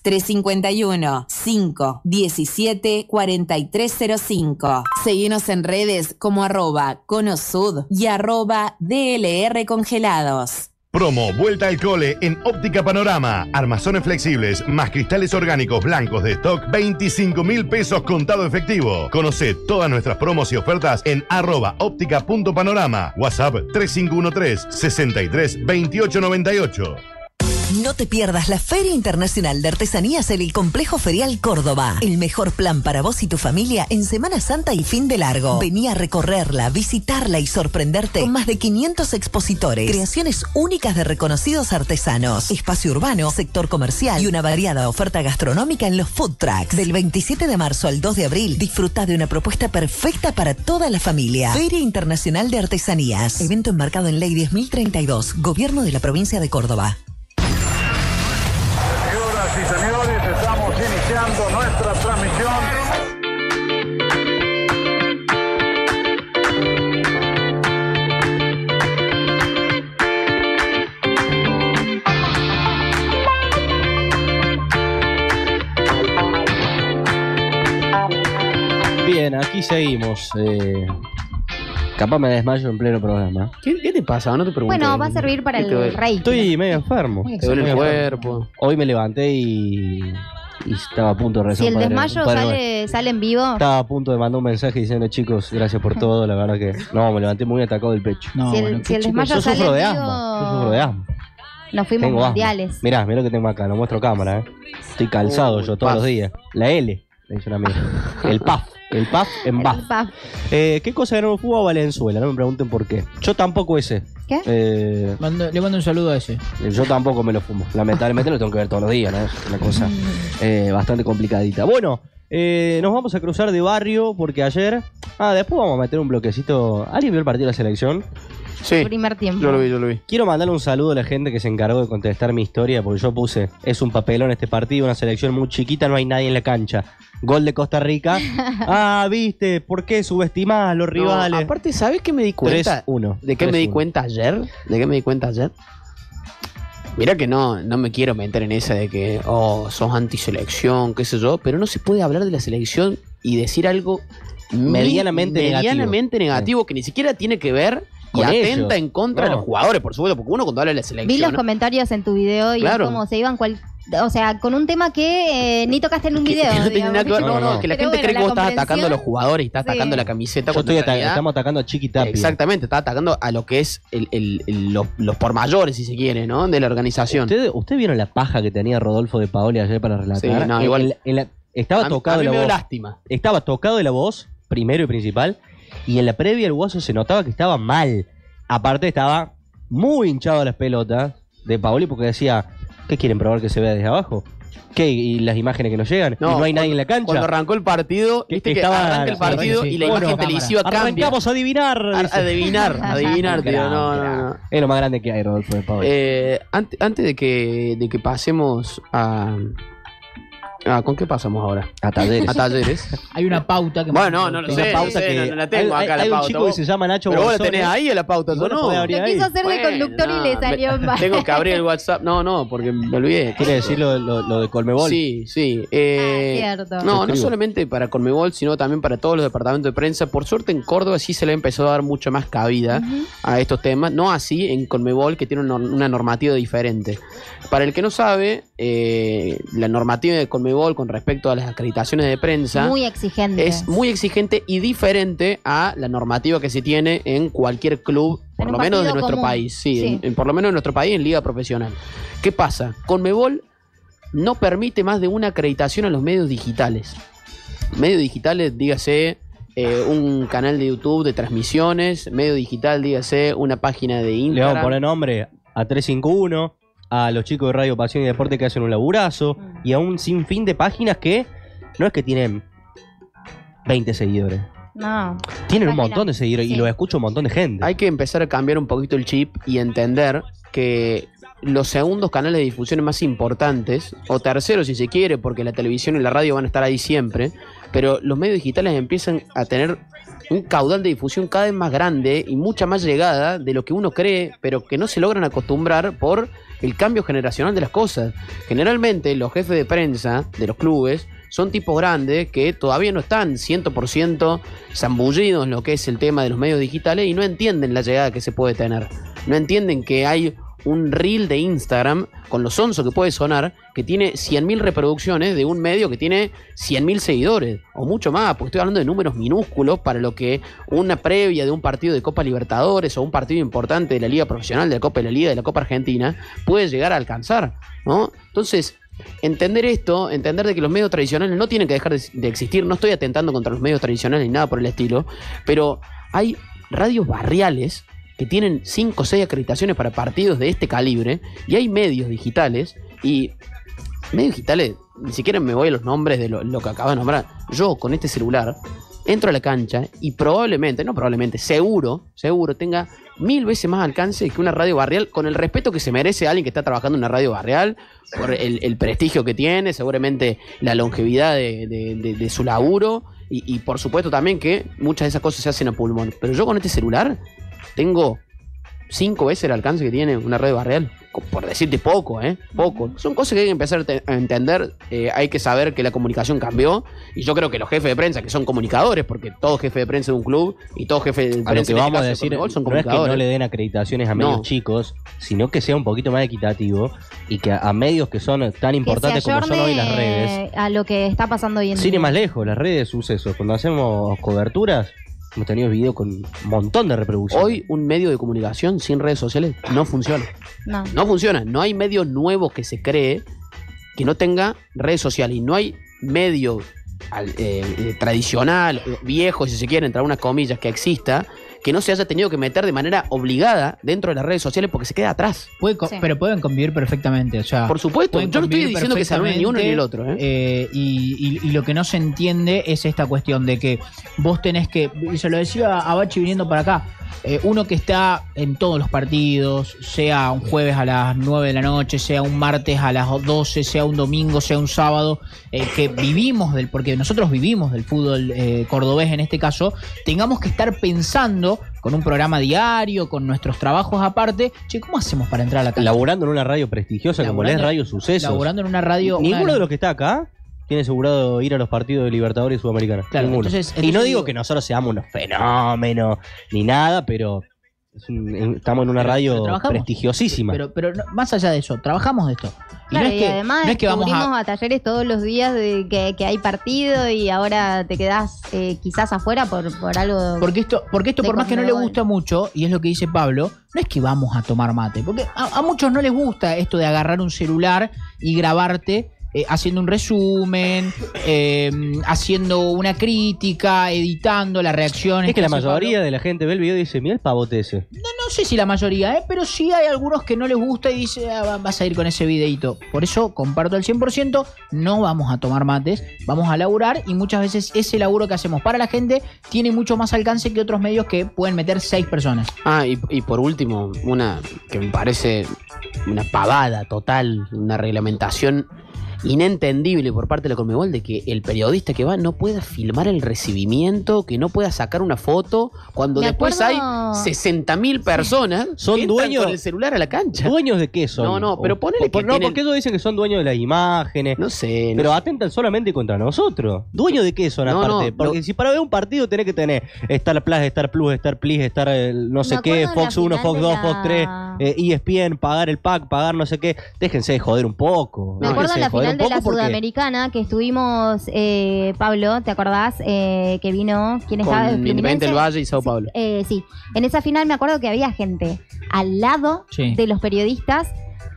351-517-4305. Seguinos en redes como @conosud y @DLR Congelados. Promo Vuelta al Cole en Óptica Panorama. Armazones flexibles más cristales orgánicos blancos de stock, 25.000 pesos contado efectivo. Conoce todas nuestras promos y ofertas en @óptica.panorama. WhatsApp 3513-632898. No te pierdas la Feria Internacional de Artesanías en el Complejo Ferial Córdoba. El mejor plan para vos y tu familia en Semana Santa y fin de largo. Vení a recorrerla, visitarla y sorprenderte con más de 500 expositores, creaciones únicas de reconocidos artesanos, espacio urbano, sector comercial y una variada oferta gastronómica en los food trucks. Del 27 de marzo al 2 de abril, disfruta de una propuesta perfecta para toda la familia. Feria Internacional de Artesanías. Evento enmarcado en Ley 10.032, Gobierno de la Provincia de Córdoba. Señoras y señores, estamos iniciando nuestra transmisión. Bien, aquí seguimos. Capaz me desmayo en pleno programa. ¿Qué te pasa? No te pregunto. Bueno, va a servir para el rey. Estoy medio enfermo. Te duele el cuerpo. Hoy me levanté y estaba a punto de rezar. Si el desmayo sale en vivo. Estaba a punto de mandar un mensaje diciendo, chicos, gracias por todo. La verdad que me levanté muy atacado del pecho. No, si el desmayo sale en vivo. Yo sufro de asma. Nos fuimos Tengo mundiales. Asma. Mirá lo que tengo acá, lo muestro a cámara. Estoy calzado yo todos los días. La L, me dice una amiga. El PAF en BAF. ¿Qué cosa ganó Fútbol Valenzuela? No me pregunten por qué. Yo tampoco ese. ¿Qué? Le mando un saludo a ese. Yo tampoco me lo fumo. Lamentablemente lo tengo que ver todos los días, ¿no? Es una cosa bastante complicadita. Bueno, nos vamos a cruzar de barrio porque ayer... después vamos a meter un bloquecito. ¿Alguien vio el partido de la selección? Sí, primer tiempo. Yo lo vi. Quiero mandarle un saludo a la gente que se encargó de contestar mi historia, porque yo puse, es un papelón este partido, una selección muy chiquita, no hay nadie en la cancha. Gol de Costa Rica. ¿Viste? ¿Por qué subestimás a los rivales? Aparte, ¿sabes qué me di cuenta? 3-1. ¿De qué me di cuenta ayer? Mira que no me quiero meter en esa de que, sos antiselección, qué sé yo, pero no se puede hablar de la selección y decir algo medianamente negativo que ni siquiera tiene que ver y atenta en contra de los jugadores, por supuesto, porque uno cuando habla de la selección... Vi los comentarios en tu video y claro. Es como se iban o sea, con un tema que ni tocaste en un video. Que no tiene nada que ver, que la Pero gente cree que vos estás comprensión, atacando a los jugadores y estás atacando la camiseta. Estamos atacando a Chiqui Tapia. Exactamente, está atacando a lo que es los por mayores, si se quiere, ¿no? De la organización. ¿Usted vieron la paja que tenía Rodolfo de Paoli ayer para relatar? Sí, no, igual. Estaba tocado de la voz. Me dio lástima. Estaba tocado de la voz, primero y principal, y en la previa el Guaso se notaba que estaba mal. Aparte estaba muy hinchado a las pelotas de Paoli porque decía, ¿qué quieren probar que se vea desde abajo? ¿Qué? ¿Y las imágenes que nos llegan? ¿Y no hay nadie en la cancha? Cuando arrancó el partido, viste que arranca el partido y la imagen televisiva cambia. Arrancamos a adivinar. Adivinar, tío. No. Es lo más grande que hay, Rodolfo de Paoli. Antes de que pasemos a... ¿Con qué pasamos ahora? A Talleres. Hay una pauta que... Bueno, no lo sé. No la tengo acá la pauta. Hay un chico que se llama Nacho Pero Bolsone. vos la tenés ahí en la pauta, Lo quiso hacer de conductor y le salió mal. Tengo que abrir el WhatsApp. No, porque me olvidé. ¿Quiere decir lo de Conmebol? Sí. Cierto. No solamente para Conmebol, sino también para todos los departamentos de prensa. Por suerte en Córdoba sí se le empezó a dar mucha más cabida a estos temas. No así en Conmebol, que tiene una normativa diferente. Para el que no sabe, la normativa de Conmebol con respecto a las acreditaciones de prensa muy exigente. Es muy exigente y diferente a la normativa que se tiene en cualquier club, por lo menos de nuestro país. Sí. Por lo menos en nuestro país, en liga profesional. ¿Qué pasa? Conmebol no permite más de una acreditación a los medios digitales. medios digitales, dígase un canal de YouTube de transmisiones, medio digital, dígase una página de Instagram. Le vamos a poner nombre a 351, a los chicos de Radio Pasión y Deporte que hacen un laburazo, y a un sinfín de páginas que no es que tienen 20 seguidores. No. Tienen un montón de seguidores y lo escucha un montón de gente. Hay que empezar a cambiar un poquito el chip y entender que los segundos canales de difusión más importantes, o terceros si se quiere, porque la televisión y la radio van a estar ahí siempre, pero los medios digitales empiezan a tener un caudal de difusión cada vez más grande y mucha más llegada de lo que uno cree, pero que no se logran acostumbrar por el cambio generacional de las cosas. Generalmente los jefes de prensa de los clubes son tipos grandes que todavía no están 100% zambullidos en lo que es el tema de los medios digitales y no entienden la llegada que se puede tener. No entienden que hay un reel de Instagram, con lo sonso que puede sonar, que tiene 100.000 reproducciones de un medio que tiene 100.000 seguidores, o mucho más, porque estoy hablando de números minúsculos para lo que una previa de un partido de Copa Libertadores o un partido importante de la Liga Profesional, de la Copa de la Liga, de la Copa Argentina, puede llegar a alcanzar, ¿no? Entonces, entender esto, entender de que los medios tradicionales no tienen que dejar de existir, no estoy atentando contra los medios tradicionales ni nada por el estilo, pero hay radios barriales que tienen 5 o 6 acreditaciones para partidos de este calibre, y hay medios digitales, y medios digitales, ni siquiera me voy a los nombres de lo que acabo de nombrar. Yo con este celular entro a la cancha y seguro tenga 1000 veces más alcance que una radio barrial, con el respeto que se merece alguien que está trabajando en una radio barrial, por el prestigio que tiene, seguramente la longevidad de su laburo, y por supuesto también que muchas de esas cosas se hacen a pulmón. Pero yo con este celular tengo 5 veces el alcance que tiene una radio barrial, por decirte poco, poco. Son cosas que hay que empezar a entender. Hay que saber que la comunicación cambió, y yo creo que los jefes de prensa, que son comunicadores, porque todo jefe de prensa de un club y todo jefe de prensa que vamos a decir, son no es comunicadores. que no le den acreditaciones a medios chicos, sino que sea un poquito más equitativo, y que a medios que son tan importantes como son hoy las redes, a lo que está pasando hoy en sin día. ir más lejos, las redes sucesos, cuando hacemos coberturas, hemos tenido videos con un montón de reproducciones. Hoy un medio de comunicación sin redes sociales no funciona. No funciona. No hay medio nuevo que se cree que no tenga redes sociales. Y no hay medio tradicional, viejo, si se quiere, entre unas comillas, que exista, que no se haya tenido que meter de manera obligada dentro de las redes sociales porque se queda atrás. Pero pueden convivir perfectamente. O sea, por supuesto, yo no estoy diciendo que se arruine ni uno ni el otro. Y lo que no se entiende es esta cuestión de que vos tenés que, y se lo decía a Bachi viniendo para acá, uno que está en todos los partidos, sea un jueves a las 9 de la noche, sea un martes a las 12, sea un domingo, sea un sábado, que vivimos porque nosotros vivimos del fútbol cordobés en este caso, tengamos que estar pensando con un programa diario, con nuestros trabajos aparte, che, ¿cómo hacemos para entrar a la cancha? Laburando en una radio prestigiosa como es Radio Sucesos. Laburando en una radio... Ninguno de los que está acá tiene asegurado ir a los partidos de Libertadores y Sudamericana. Claro, Ninguno. entonces y no digo que nosotros seamos unos fenómenos ni nada, pero estamos en una radio prestigiosísima. Pero más allá de eso, trabajamos de esto. Y Claro, no es que, además no es que vamos a talleres todos los días de que hay partido y ahora te quedás quizás afuera por algo. Porque esto por más que no le gusta mucho, y es lo que dice Pablo, no es que vamos a tomar mate. Porque a muchos no les gusta esto de agarrar un celular y grabarte haciendo un resumen, haciendo una crítica, editando las reacciones. Es que la mayoría de la gente ve el video y dice, mira el pavote ese. No sé si la mayoría, pero sí hay algunos que no les gusta y dice, vas a ir con ese videito. Por eso comparto al 100%, no vamos a tomar mates, vamos a laburar, y muchas veces ese laburo que hacemos para la gente tiene mucho más alcance que otros medios que pueden meter 6 personas. Y por último, una que me parece una pavada total, una reglamentación inentendible por parte de la Conmebol, de que el periodista que va no pueda filmar el recibimiento, que no pueda sacar una foto, cuando después hay 60.000 personas son que dueños con el celular a la cancha. ¿Dueños de qué son? No, pero ponele que no, porque ellos dicen que son dueños de las imágenes. No sé. Pero atentan solamente contra nosotros. ¿Dueños de qué son aparte? Porque si para ver un partido tenés que tener Star Plus, Star Plus, Star Please, Star no sé qué, Fox 1, Fox 2, Fox 3, ESPN, pagar el pack, pagar no sé qué. Déjense de joder un poco. Me acuerdo en la final de la Sudamericana que estuvimos, Pablo, ¿te acordás? Que vino, ¿quién estaba? Con Independiente del Valle y Sao Paulo. Sí, en esa final me acuerdo que había gente al lado de los periodistas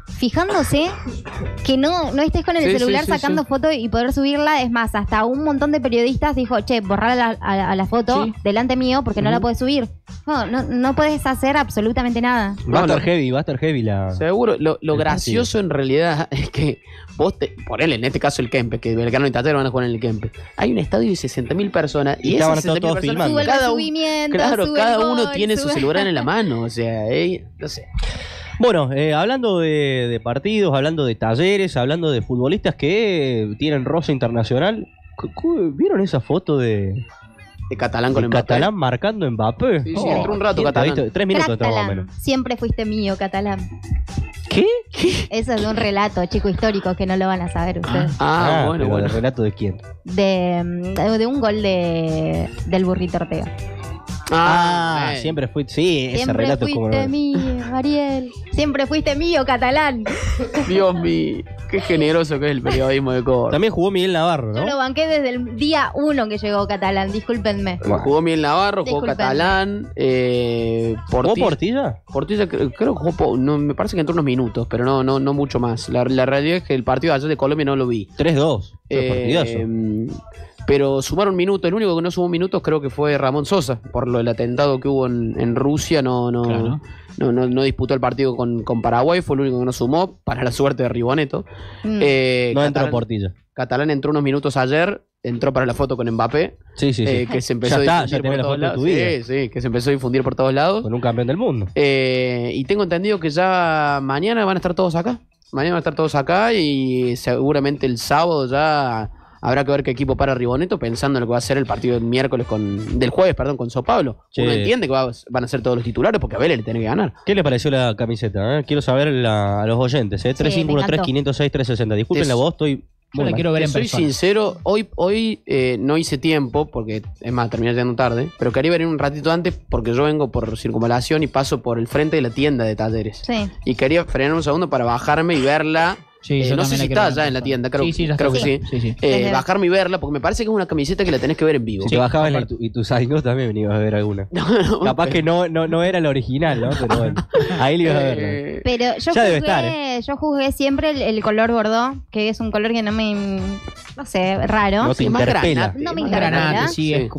fijándose que no estés con el celular sacando fotos y poder subirla. Es más, hasta un montón de periodistas dijo, che, borrar a la foto delante mío porque no la puedes subir. No puedes hacer absolutamente nada. Va a estar heavy la... Seguro. Lo gracioso en realidad es que vos, ponele en este caso el Kempe, que Belgrano y Talleres van a jugar en el Kempe. Hay un estadio de 60.000 personas y esas 60.000 personas, cada uno tiene su celular en la mano. O sea, no sé. Bueno, hablando de partidos, hablando de Talleres, hablando de futbolistas que tienen rosa internacional, ¿vieron esa foto de Catalán con Mbappé? Catalán marcando Mbappé. Sí, entró un rato Catalán. 3 minutos entró más o menos. Siempre fuiste mío, Catalán. ¿Qué? Eso es de un relato, chico, histórico, que no lo van a saber ustedes. Bueno. ¿El relato de quién? De un gol del Burrito Ortega. Siempre fuiste... Sí, ese relato es como... Siempre fuiste mío, Ariel. Siempre fuiste mío, Catalán. Dios mío, qué generoso que es el periodismo de Córdoba. También jugó Miguel Navarro, ¿no? Yo lo banqué desde el día 1 que llegó Catalán, discúlpenme. Jugó Miguel Navarro, jugó Catalán. ¿Jugó Portilla? Portilla creo que jugó... me parece que entró unos minutos, pero no mucho más. La realidad es que el partido de ayer de Colombia no lo vi. 3-2. Partidazo. Pero sumaron minutos. El único que no sumó minutos creo que fue Ramón Sosa. Por lo del atentado que hubo en Rusia. No disputó el partido con Paraguay. Fue el único que no sumó. Para la suerte de Riboneto. No entró Portilla. Catalán entró unos minutos ayer. Entró para la foto con Mbappé. Sí. Que se empezó a difundir por todos lados. Sí, que se empezó a difundir por todos lados. Con un campeón del mundo. Y tengo entendido que ya mañana van a estar todos acá. Y seguramente el sábado ya... Habrá que ver qué equipo para Riboneto, pensando en lo que va a ser el partido del jueves, con Sao Paulo. Uno entiende que van a ser todos los titulares porque a Vélez le tiene que ganar. ¿Qué le pareció la camiseta? Quiero saber a los oyentes. 3513-506-360. Disculpen la voz, estoy... Yo la quiero ver en persona. Soy sincero, hoy no hice tiempo, porque es más, terminé llegando tarde, pero quería venir un ratito antes porque yo vengo por circunvalación y paso por el frente de la tienda de Talleres. Sí. Y quería frenar un segundo para bajarme y verla. Sí, no sé si está ya en la tienda, creo que sí. Bajarme y verla, porque me parece que es una camiseta que la tenés que ver en vivo. Si te bajabas y tus amigos también venías a ver alguna. Capaz que no era la original, ¿no? Pero bueno, ahí le ibas a verla. Pero yo jugué siempre el color bordó, que es un color que no me... No sé, raro. No te interpela. No me interpela.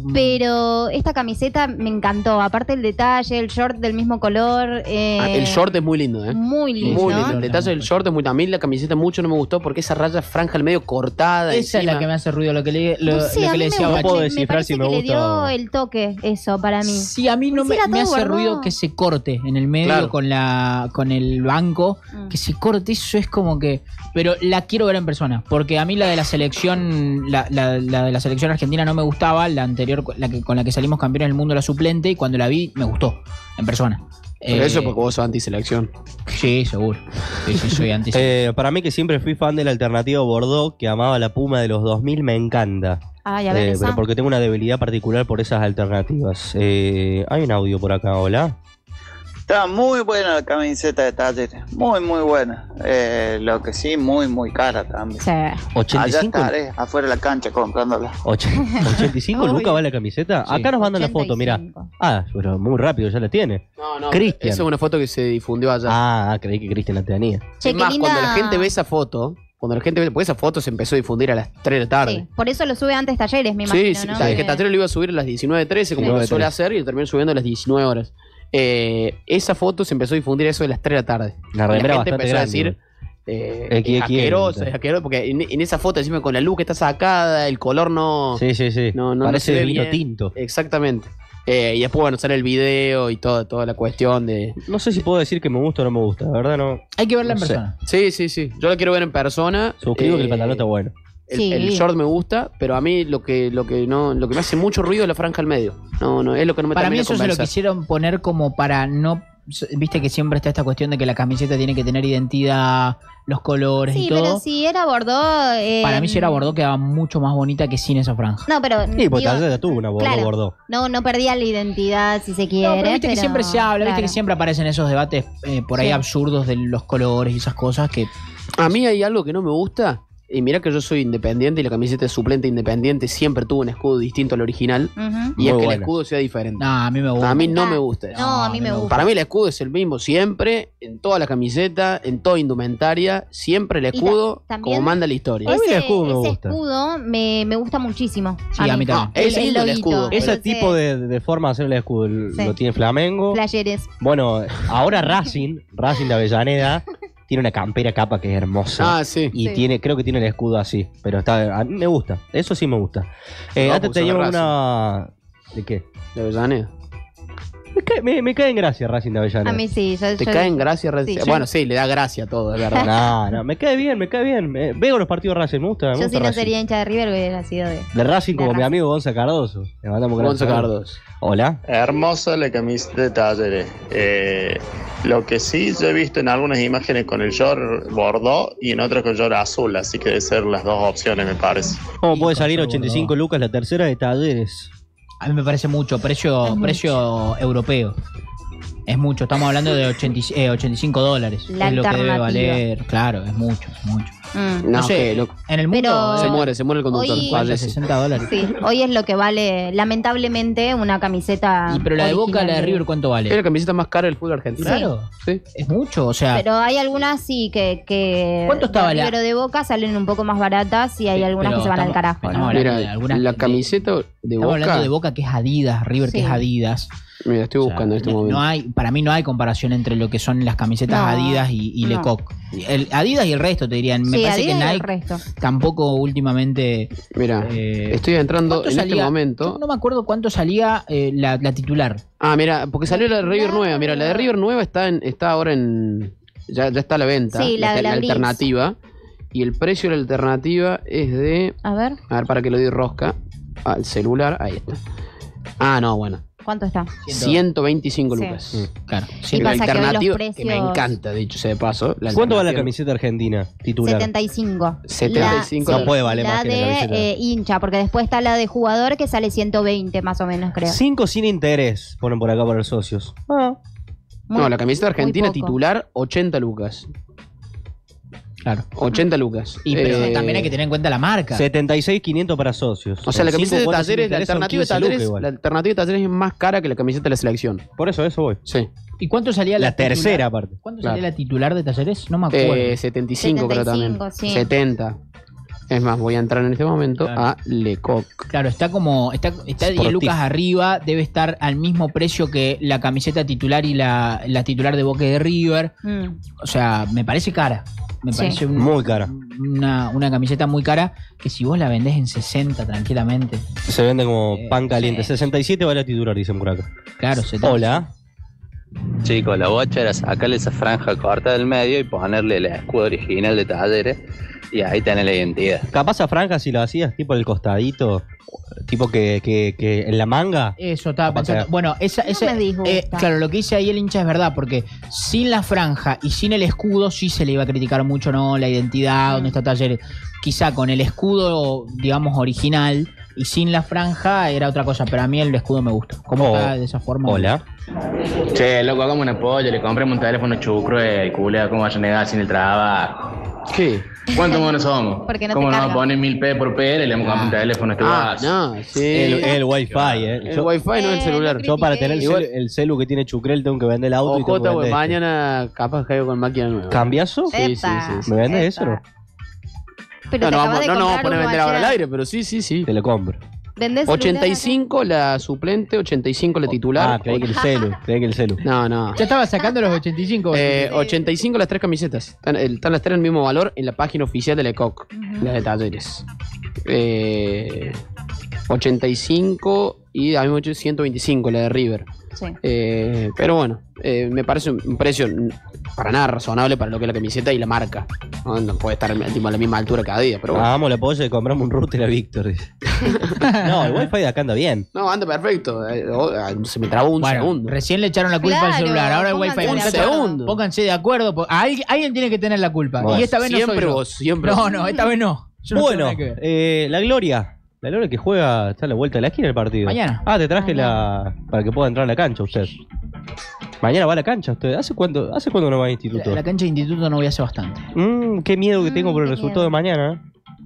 Pero esta camiseta me encantó. Aparte el detalle, el short del mismo color. El short es muy lindo, Muy lindo. El detalle del short es muy... A mí la camiseta mucho no me gustó porque esa raya franja al medio cortada. Esa es la que me hace ruido, lo que le decía. No puedo descifrar si me gusta. Le dio el toque eso para mí. Sí, a mí no me hace ruido que se corte en el medio con el banco, que se corte, eso es como que... Pero la quiero ver en persona, porque a mí la de la selección, la de la selección argentina no me gustaba, la anterior, con la que salimos campeones del mundo, la suplente, y cuando la vi me gustó en persona. Pero eso porque vos sos antiselección. Sí, seguro. Sí, soy antiselección. Para mí, que siempre fui fan de la alternativa Bordeaux, que amaba la Puma de los 2000, me encanta. Pero porque tengo una debilidad particular por esas alternativas. Hay un audio por acá, hola. Está muy buena la camiseta de Talleres, muy buena. Lo que sí, muy cara también. Sí. 85. Allá estaré, afuera de la cancha comprándola. 85 lucas vale la camiseta. Sí. Acá nos mandan la foto, mirá. Pero muy rápido ya la tiene. No, Cristian. Esa es una foto que se difundió allá. Creí que Cristian la tenía. Che, es más, cuando la gente ve esa foto... porque esa foto se empezó a difundir a las 3 de la tarde. Sí, por eso lo sube antes Talleres, me imagino, ¿no? Es que Talleres lo iba a subir a las 19:13, como lo suele hacer, y lo terminó subiendo a las 19 horas. Esa foto se empezó a difundir eso de las 3 de la tarde. La gente empezó a decir es asqueroso, porque en esa foto encima con la luz que está sacada, el color no... Sí. No parece de vino tinto. Exactamente. Y después, sale el video y toda la cuestión de... No sé si puedo decir que me gusta o no me gusta, la verdad no... Hay que verla en persona. Sí. Yo la quiero ver en persona. Suscribo que el pantalón está bueno. El short me gusta, pero a mí lo que me hace mucho ruido es la franja al medio. No, es lo que no me termina de convencer. Para mí eso se lo quisieron poner como para no... Viste que siempre está esta cuestión de que la camiseta tiene que tener identidad, los colores y todo. Sí, pero si era Bordeaux... Para mí si era Bordeaux quedaba mucho más bonita que sin esa franja. No, pero... Sí, porque Talleres tuvo una Bordeaux. No perdía la identidad, si se quiere. No, pero viste que siempre se habla, viste que siempre aparecen esos debates por ahí absurdos de los colores y esas cosas que... A mí hay algo que no me gusta, Y mira que yo soy independiente y la camiseta de suplente independiente siempre tuvo un escudo distinto al original. Y es que el escudo sea diferente. No, a mí me gusta. A mí no me gusta eso. No, a mí me gusta. Para mí el escudo es el mismo siempre, en toda la camiseta, en toda indumentaria, siempre el escudo también como manda la historia. Ese escudo me gusta muchísimo. Sí, a mí también. Es lindo el escudo. Ese tipo de forma de hacer el escudo lo tiene Flamengo. Playeres. Bueno, ahora Racing de Avellaneda, tiene una campera capa que es hermosa. Ah, sí. Y Sí. creo que tiene el escudo así. Pero a mí me gusta. Eso sí me gusta. Antes teníamos una... ¿De qué? De Avellaneda. Me cae en gracia Racing de Avellaneda. A mí sí. ¿Te cae en gracia? Sí. Bueno, sí, le da gracia a todo, es verdad. No, me cae bien. Veo los partidos de Racing, me gusta. Yo si no sería hincha de River hubiera sido de Racing como mi Racing. amigo Gonza Cardoso. Le mandamos un gran Gonza saludo. Cardoso. Hola. Hermosa la camiseta de Talleres. Lo que sí yo he visto en algunas imágenes con el short bordó y en otras con el short azul, así que deben ser las dos opciones, me parece. ¿Cómo puede salir 85 lucas la tercera de Talleres? A mí me parece mucho, precio europeo. Es mucho, estamos hablando de $85. La es lo que debe alternativa. valer. Claro, es mucho. No, sé, en el mundo Pero se muere el conductor. hoy- Fallece. $60. Sí, hoy es lo que vale, lamentablemente, una camiseta. Pero la de Boca, la de original. River, ¿cuánto vale? Es la camiseta más cara del fútbol argentino. Claro. Sí. Es mucho, o sea. Pero hay algunas sí que ¿Cuánto estaba de la- River o de Boca salen un poco más baratas y hay algunas pero que se van al estamos- carajo, ¿no? estamos hablando de Mira, algunas la camiseta de Estamos Boca. hablando de Boca que es Adidas, River que Sí. es Adidas. Mira, estoy buscando en este momento. No hay, para mí no hay comparación entre lo que son las camisetas No, Adidas y no. Lecoq. Adidas y el resto te dirían. Me Sí, parece que Adidas y el Nike resto. tampoco últimamente. Mira, estoy entrando ¿cuánto en este salía? momento. Yo no me acuerdo cuánto salía la titular. Ah, mira, porque salió la de River Nueva. Mira, la de River Nueva está ahora en. Ya está a la venta. Sí, la de la gris. alternativa. Y el precio de la alternativa es de. A ver, para que lo di rosca. Al celular, ahí está. Ah, no, bueno. ¿cuánto está? 125 Sí. lucas. Claro. Y La pasa que hoy los alternativa, precios- que me encanta, dicho sea de paso. ¿Cuánto vale la alternativa- camiseta argentina titular? 75. 75. No puede valer La más que la de camiseta. hincha, porque después está la de jugador que sale 120 más o menos, creo. 5 sin interés, ponen por acá para los socios. No, la camiseta argentina muy poco. titular, 80 lucas. Claro. 80 lucas. Y pero también hay que tener en cuenta la marca. 76.500 para socios. O sea, la Con camiseta de cinco cuotas sin Talleres, la interés son alternativa de 15 lucas Talleres, igual. la alternativa de Talleres es más cara que la camiseta de la selección. Por eso voy. Sí. ¿Y cuánto salía La titular? tercera aparte. ¿Cuánto Claro. salía la titular de Talleres? No me acuerdo. 75 creo también. 75, sí. 70. Es más, voy a entrar en este momento a Lecoq. Claro, está 10 lucas arriba, debe estar al mismo precio que la camiseta titular y la titular de Boca y de River. O sea, me parece cara. Me Sí. parece Muy cara. una camiseta muy cara que si vos la vendés en 60 tranquilamente. Se vende como pan caliente. sí. 67 vale la titular, dicen por acá. Claro, 70. Hola. Chicos, la bocha era sacarle esa franja corta del medio y ponerle el escudo original de Talleres y ahí tenés la identidad. Capaz a franja si lo hacías tipo el costadito, tipo que en la manga. Eso estaba Capaz pensando. que- Bueno, me disgusta. claro, lo que dice ahí el hincha es verdad, porque sin la franja y sin el escudo sí se le iba a criticar mucho, ¿no? La identidad, dónde está Talleres. Quizá con el escudo, digamos, original y sin la franja era otra cosa, pero a mí el escudo me gusta. ¿Cómo está de esa forma? Hola. Che, loco, hagamos un apoyo, le compremos un teléfono chucro y culea, ¿cómo vaya a negar sin el trabajo? ¿Qué? ¿Cuántos monos somos? Porque no ¿Cómo te nos carga. ponen 1000 por pera y le vamos a comprar un teléfono a este vaso? No, sí. El wifi, El wifi no es el celular. Yo para tener Igual- el celu que tiene Chucrel tengo que vender el auto y tengo que Ojota, güey, vender este. mañana capaz caigo con máquina nueva. ¿Cambiazo? Sí, sí, sí. ¿Me vendes eso? No? Pero No, te no, acabas vamos, de no, no vamos a comprar poner a uno vender ahora al ayer. aire, pero sí, sí, sí. Te lo compro. ¿Vendés celular 85 la suplente, 85 la titular. Ah, creí que el celu. No, no. Ya estaba sacando los 85. 85 las tres camisetas. Están las tres al mismo valor en la página oficial de Lecoq, las de Talleres. 85 y a mí me 125 la de River. Sí. Pero bueno, me parece un precio para nada razonable para lo que es la camiseta y la marca. No puede estar tipo, a la misma altura cada día, pero bueno. Vamos, la polla y compramos un router a Víctor. dice. No, el wifi de acá anda bien. No, anda perfecto. Se me trabó un Bueno, segundo. recién le echaron la culpa al Claro, celular, ahora el pónganse wifi. de Muchachos, acuerdo. Pónganse de acuerdo. Alguien tiene que tener la culpa. Bueno, y esta vez no soy siempre yo. vos, siempre No, vos. no, esta vez no. Yo no tengo Bueno, nada que ver. la Gloria. La Gloria que juega está a la vuelta de la esquina del partido. Mañana. Ah, te traje para que pueda entrar a la cancha usted. Mañana va a la cancha usted. ¿Hace cuándo no va al instituto? La cancha de instituto no voy a hacer bastante. Qué miedo que tengo por el qué resultado de mañana.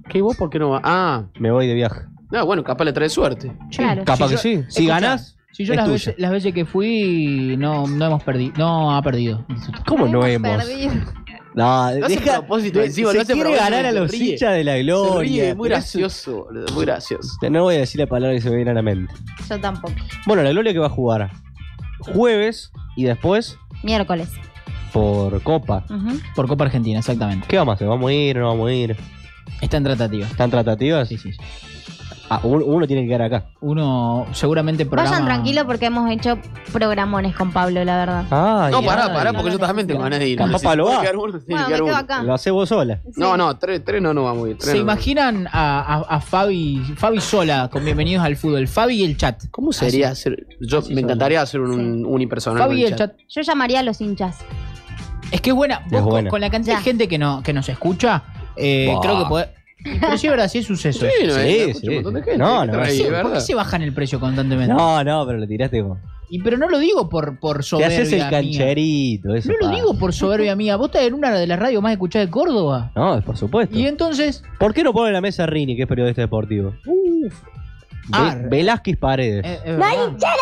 ¿Qué vos por qué no vas? Ah, Me voy de viaje. no, bueno, capaz le trae suerte. Claro. Capaz que yo- sí. Si escuchá, ganás, Si yo es las veces que fui no hemos perdido, no ha perdido. ¿cómo no hemos? Perdido. No, Lo hace a propósito encima, se lo hace a quiere propósito, ganar a se los ríe. hinchas de la Se gloria. ríe, muy pero eso- gracioso, boludo, muy gracioso. No voy a decir la palabra que se me viene a la mente. Yo tampoco. Bueno, la gloria que va a jugar jueves y después Miércoles. por Copa. Ujú. Por Copa Argentina, exactamente. ¿Qué vamos a hacer? ¿Vamos a ir? ¿No vamos a ir? Está en tratativa. ¿Están tratativas? Sí. Ah, uno tiene que quedar acá. Uno seguramente programa... Vayan tranquilos porque hemos hecho programones con Pablo, la verdad. Ah, No, ya. pará, porque yo también tengo ganas de ir. Capaz Si Pablo puede va. quedar uno, tiene Bueno, que quedar me quedo uno. acá. Lo haces vos sola. No, tres no vamos a ir. ¿Se imaginan a Fabi sola con bienvenidos al fútbol? Fabi y el chat. ¿Cómo sería hacer? Yo me encantaría hacer un unipersonal. Fabi y con el chat. Yo llamaría a los hinchas. Es que es buena. Vos Es buena. Con la cantidad de gente que nos escucha, Buah. creo que podés... Pero sí es verdad, sí es suceso. Sí, no, Sí, escucha sí. un montón de gente. No, ¿Qué no. trae ahí, ¿Por qué verdad? se bajan el precio constantemente? No, pero lo tiraste vos. Pero no lo digo por Te soberbia haces el mía. cancherito. Eso No lo pasa. digo por soberbia mía. Vos estás en una de las radios más escuchadas de Córdoba. No, por supuesto. Y entonces... ¿Por qué no pone en la mesa a Rini, que es periodista deportivo? Velázquez Paredes. es verdad.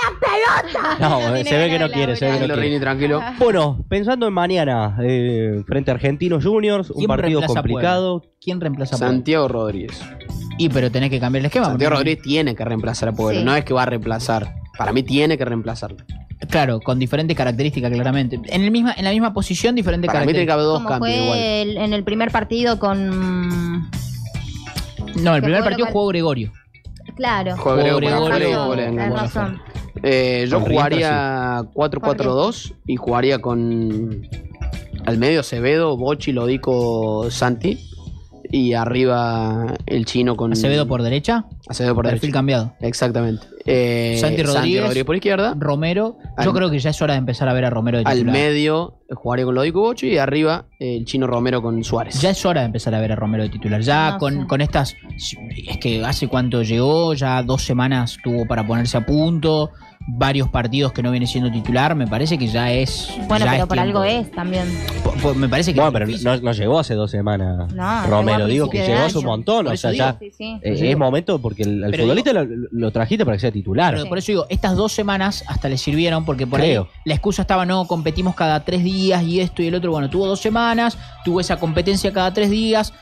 No, se ve que no quiere, se ve que no Tranquilo, quiere. Rini, tranquilo. Bueno, pensando en mañana, frente a Argentinos Juniors, un ¿Quién partido reemplaza a complicado. ¿Quién reemplaza a Puebla? Santiago Rodríguez. Y pero tenés que cambiar el esquema. Santiago porque- Rodríguez tiene que reemplazar a Puebla. Sí. No es que va a reemplazar. Para mí tiene que reemplazarlo. Claro, con diferentes características, claramente. En la misma posición, diferentes Para mí tiene que características. haber dos Como cambios igual. fue en el primer partido con... No, el que primer jugó partido local. jugó Gregorio. Claro. Juega Gregorio, Gregorio, con Tenés Gregorio, razón, con tenés Gregorio. razón. Yo Con jugaría 4-4-2 y jugaría con al medio Acevedo, Bochi, Lodico, Santi y arriba el chino con Acevedo por derecha, Acevedo por perfil derecha. cambiado. Exactamente. Santi Rodríguez por izquierda. Romero. Yo Al- creo que ya es hora de empezar a ver a Romero de Al titular. medio jugaría con Lodico, Bochi y arriba el chino Romero con Suárez. Ya es hora de empezar a ver a Romero de titular. Ya No con, sé. con estas... Es que hace cuánto llegó, ya 2 semanas tuvo para ponerse a punto, varios partidos que no viene siendo titular, me parece que ya es... Bueno, ya pero es por tiempo. algo es también. Me parece que Bueno, es pero difícil. no llegó hace 2 semanas. No, Romero, llegó a digo que principio de llegó hace un año. montón. Por O sea, eso ya digo. Sí, sí. es momento porque al Pero futbolista lo trajiste para que sea titular. Pero por eso digo, estas 2 semanas hasta le sirvieron porque por Creo. ahí la excusa estaba, no, competimos cada 3 días y esto y el otro. Bueno, tuvo 2 semanas, tuvo esa competencia cada 3 días.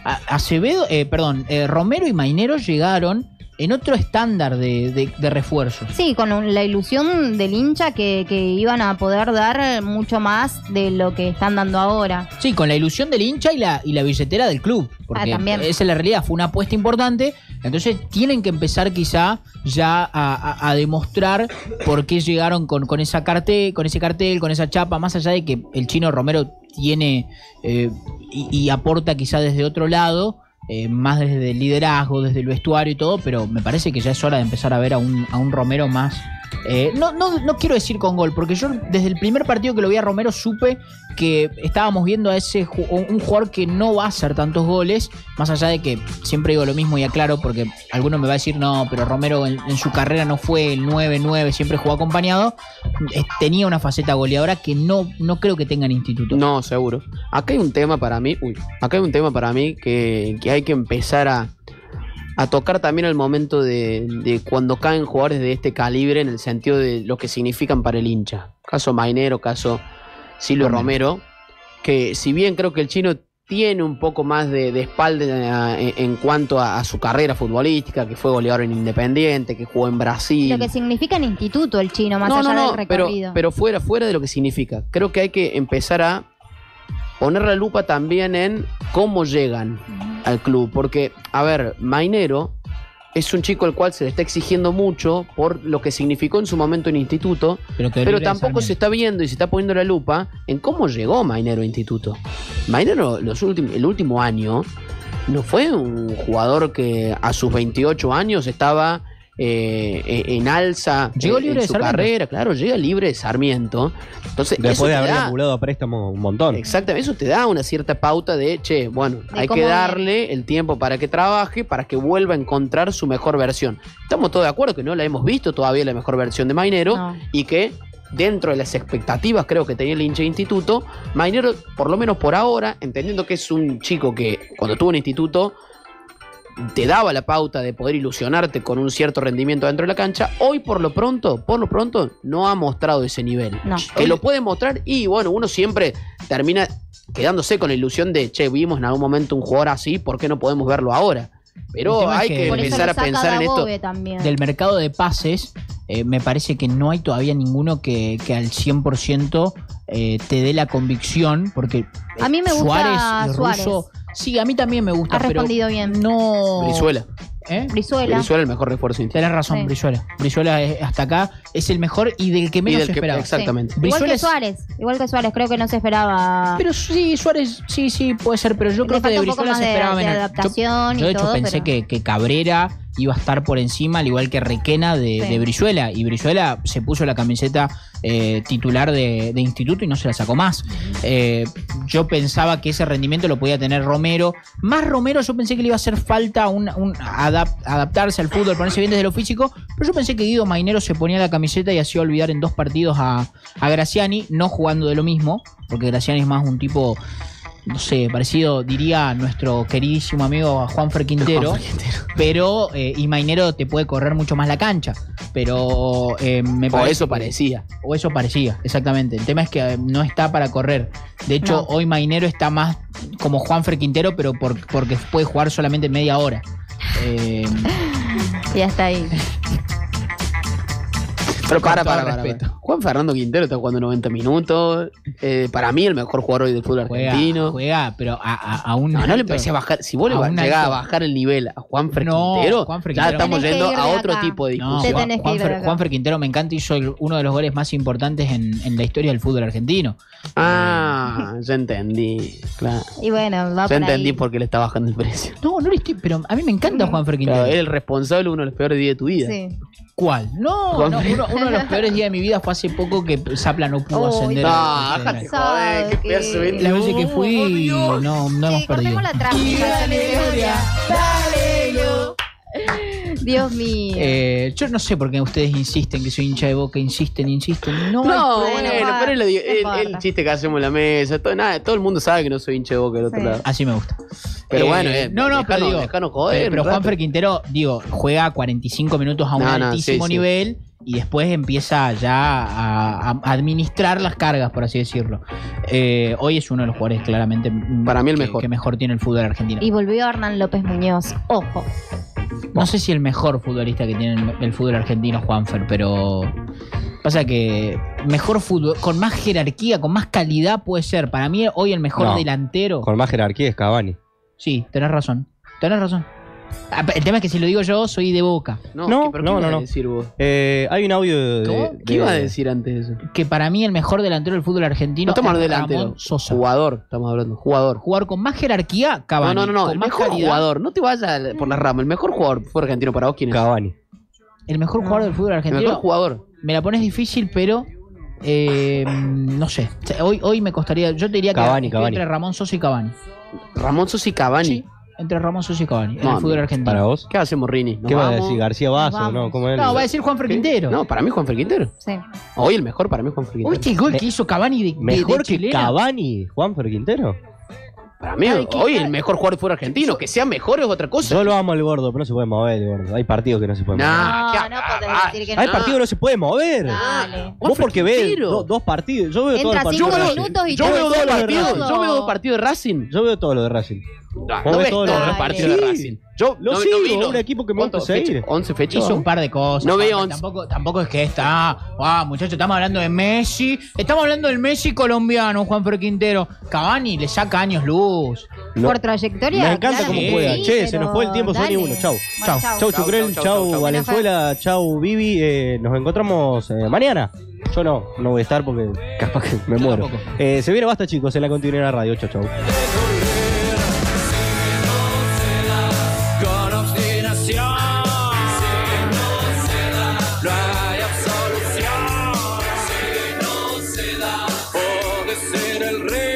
Romero y Mainero llegaron en otro estándar de refuerzo. Sí, con la ilusión del hincha que iban a poder dar mucho más de lo que están dando ahora. Sí, con la ilusión del hincha y la billetera del club. Porque también. esa es la realidad, fue una apuesta importante. Entonces tienen que empezar quizá ya a demostrar por qué llegaron con ese cartel, con esa chapa, más allá de que el chino Romero tiene y aporta quizá desde otro lado. Más desde el liderazgo, desde el vestuario y todo, pero me parece que ya es hora de empezar a ver a un Romero más. No quiero decir con gol, porque yo desde el primer partido que lo vi a Romero supe que estábamos viendo a un jugador que no va a hacer tantos goles, más allá de que siempre digo lo mismo y aclaro, porque alguno me va a decir, no, pero Romero en su carrera no fue el 9-9, siempre jugó acompañado, tenía una faceta goleadora que no creo que tenga en instituto. No, seguro. Acá hay un tema para mí, que hay que empezar a tocar también al momento de cuando caen jugadores de este calibre en el sentido de lo que significan para el hincha. Caso Mainero, caso Silvio Romero, que si bien creo que el chino tiene un poco más de espalda en cuanto a su carrera futbolística, que fue goleador en Independiente, que jugó en Brasil. Lo que significa en instituto el chino, más allá del recorrido. Pero fuera de lo que significa. Creo que hay que empezar a poner la lupa también en cómo llegan al club. Porque, a ver, Mainero es un chico al cual se le está exigiendo mucho por lo que significó en su momento en instituto, pero tampoco se está viendo y se está poniendo la lupa en cómo llegó Mainero a instituto. Mainero el último año no fue un jugador que a sus 28 años estaba en alza. Llegó libre en de su Sarmiento. carrera, claro, llega libre de Sarmiento. Entonces, eso Después de te haber da- acumulado a préstamo un montón. Exactamente, eso te da una cierta pauta de, De hay cómo que viene. darle el tiempo para que trabaje, para que vuelva a encontrar su mejor versión. Estamos todos de acuerdo que no la hemos visto todavía la mejor versión de Mainero No. y que dentro de las expectativas creo que tenía el hincha de instituto, Mainero, por lo menos por ahora, entendiendo que es un chico que cuando estuvo en instituto te daba la pauta de poder ilusionarte con un cierto rendimiento dentro de la cancha, hoy por lo pronto, no ha mostrado ese nivel. No. Que lo puede mostrar y bueno, uno siempre termina quedándose con la ilusión de, che, vimos en algún momento un jugador así, ¿por qué no podemos verlo ahora? Pero hay que empezar a pensar en esto. Del mercado de pases, me parece que no hay todavía ninguno que al 100% te dé la convicción, porque a mí me gusta Suárez. Russo, sí, a mí también me gusta, ha respondido pero bien. No. Brizuela. Brizuela. Brizuela el mejor refuerzo. Tenés razón, sí. Brizuela hasta acá es el mejor y del que menos se esperaba. Exactamente. Sí. Igual que Suárez, creo que no se esperaba. Pero sí, Suárez, sí, puede ser, pero yo creo que de Brizuela se esperaba menos. Adaptación yo de y hecho todo, pensé pero... que Cabrera iba a estar por encima, al igual que Requena de Brizuela, y Brizuela se puso la camiseta titular de instituto y no se la sacó más. Yo pensaba que ese rendimiento lo podía tener Romero. Más Romero, yo pensé que le iba a hacer falta adaptarse al fútbol, ponerse bien desde lo físico, pero yo pensé que Guido Mainero se ponía la camiseta y hacía olvidar en 2 partidos a Graciani, no jugando de lo mismo, porque Graciani es más un tipo, no sé, parecido, diría nuestro queridísimo amigo Juanfer Quintero, pero y Mainero te puede correr mucho más la cancha, pero me parece o eso parecía, exactamente. El tema es que no está para correr. De hecho, hoy Mainero está más como Juanfer Quintero, pero porque puede jugar solamente media hora. Ya está ahí. Pero para. Juan Fernando Quintero está jugando 90 minutos. Para mí, el mejor jugador hoy del fútbol argentino. Juega, pero a un. No le parecía bajar. Si vos le llegás a bajar el nivel a Juanfer Quintero, ya estamos yendo a otro tipo de discusión. Juanfer Quintero me encanta, hizo uno de los goles más importantes en la historia del fútbol argentino. Ya entendí. Claro. Y bueno, va ya entendí por qué le está bajando el precio. No le estoy. Pero a mí me encanta Juanfer Quintero. Claro, es el responsable de uno de los peores días de tu vida. Sí. ¿Cuál? No, uno de los peores días de mi vida fue hace poco que Zapla no pudo ascender. Déjate joder, qué pedazo de las veces que fui, no hemos perdido. La Dios mío. Yo no sé por qué ustedes insisten que soy hincha de Boca, insisten. No, pero el chiste que hacemos en la mesa, todo el mundo sabe que no soy hincha de Boca del otro lado. Así me gusta. Pero bueno, pero joder. Pero Juanfer Quintero, juega 45 minutos a un altísimo nivel y después empieza ya a administrar las cargas, por así decirlo. Hoy es uno de los jugadores claramente para mí el mejor que mejor tiene el fútbol argentino. Y volvió Hernán López Muñoz. Ojo. No sé si el mejor futbolista que tiene el fútbol argentino es Juanfer, pero pasa que mejor fútbol, con más jerarquía, con más calidad puede ser. Para mí hoy el mejor delantero. Con más jerarquía es Cavani. Sí, tenés razón. El tema es que si lo digo yo, soy de Boca. No. ¿Qué ibas a decir vos? Hay un audio ¿Qué ibas a decir antes de eso? Que para mí el mejor delantero del fútbol argentino es Ramón delantero. Sosa. Jugador, estamos hablando. Jugador con más jerarquía, Cavani. No. Con El más mejor calidad. jugador. No te vayas por la rama. El mejor jugador fue argentino para vos, ¿quién es? Cavani. El mejor jugador del fútbol argentino. El mejor jugador. Me la pones difícil, pero no sé. Hoy me costaría. Yo te diría Cavani. entre Ramón Sosa y Cavani. Ramón Sosa y Cavani. Sí. Entre Ramón Sosa y Cavani, en el fútbol argentino. ¿Para vos? ¿Qué hacemos, Rini? ¿Qué va a decir? ¿García Basso? ¿No? ¿Cómo es? No, va a decir Juanfer Quintero. No, para mí Juanfer Quintero. Sí. Hoy el mejor para mí Juanfer Quintero. ¿Oíste el gol que hizo Cavani ¿Mejor de que chilena? Cavani, Juanfer Quintero? Para mí, hoy el mejor jugador fue argentino. Que sea mejor es otra cosa. Yo lo amo al gordo, pero no se puede mover el gordo. Hay partidos que no se pueden mover. No podés decir que no. Hay partidos que no se pueden mover. Dale. Vos porque ves dos partidos. Yo veo todos los partidos de Racing. Yo veo dos partidos de Racing. Yo veo todo lo de Racing. No ves todos los partidos de Racing. Yo lo sigo, un equipo que me gusta seguir. 11 fechas. Hizo un par de cosas. No veo 11. Tampoco es que está. Muchachos, estamos hablando de Messi. Estamos hablando del Messi colombiano, Juanfer Quintero. Cavani le saca años luz. Por trayectoria. Me encanta cómo juega. Che, se nos fue el tiempo, Sony 1. Chau. Chau, Chucrel. Chau, Valenzuela. Chau, Vivi. Nos encontramos mañana. Yo no voy a estar porque capaz que me muero. Se viene Basta, chicos, en la continuidad de la radio. Chau. No hay absolución. Si no se da, puede ser el rey.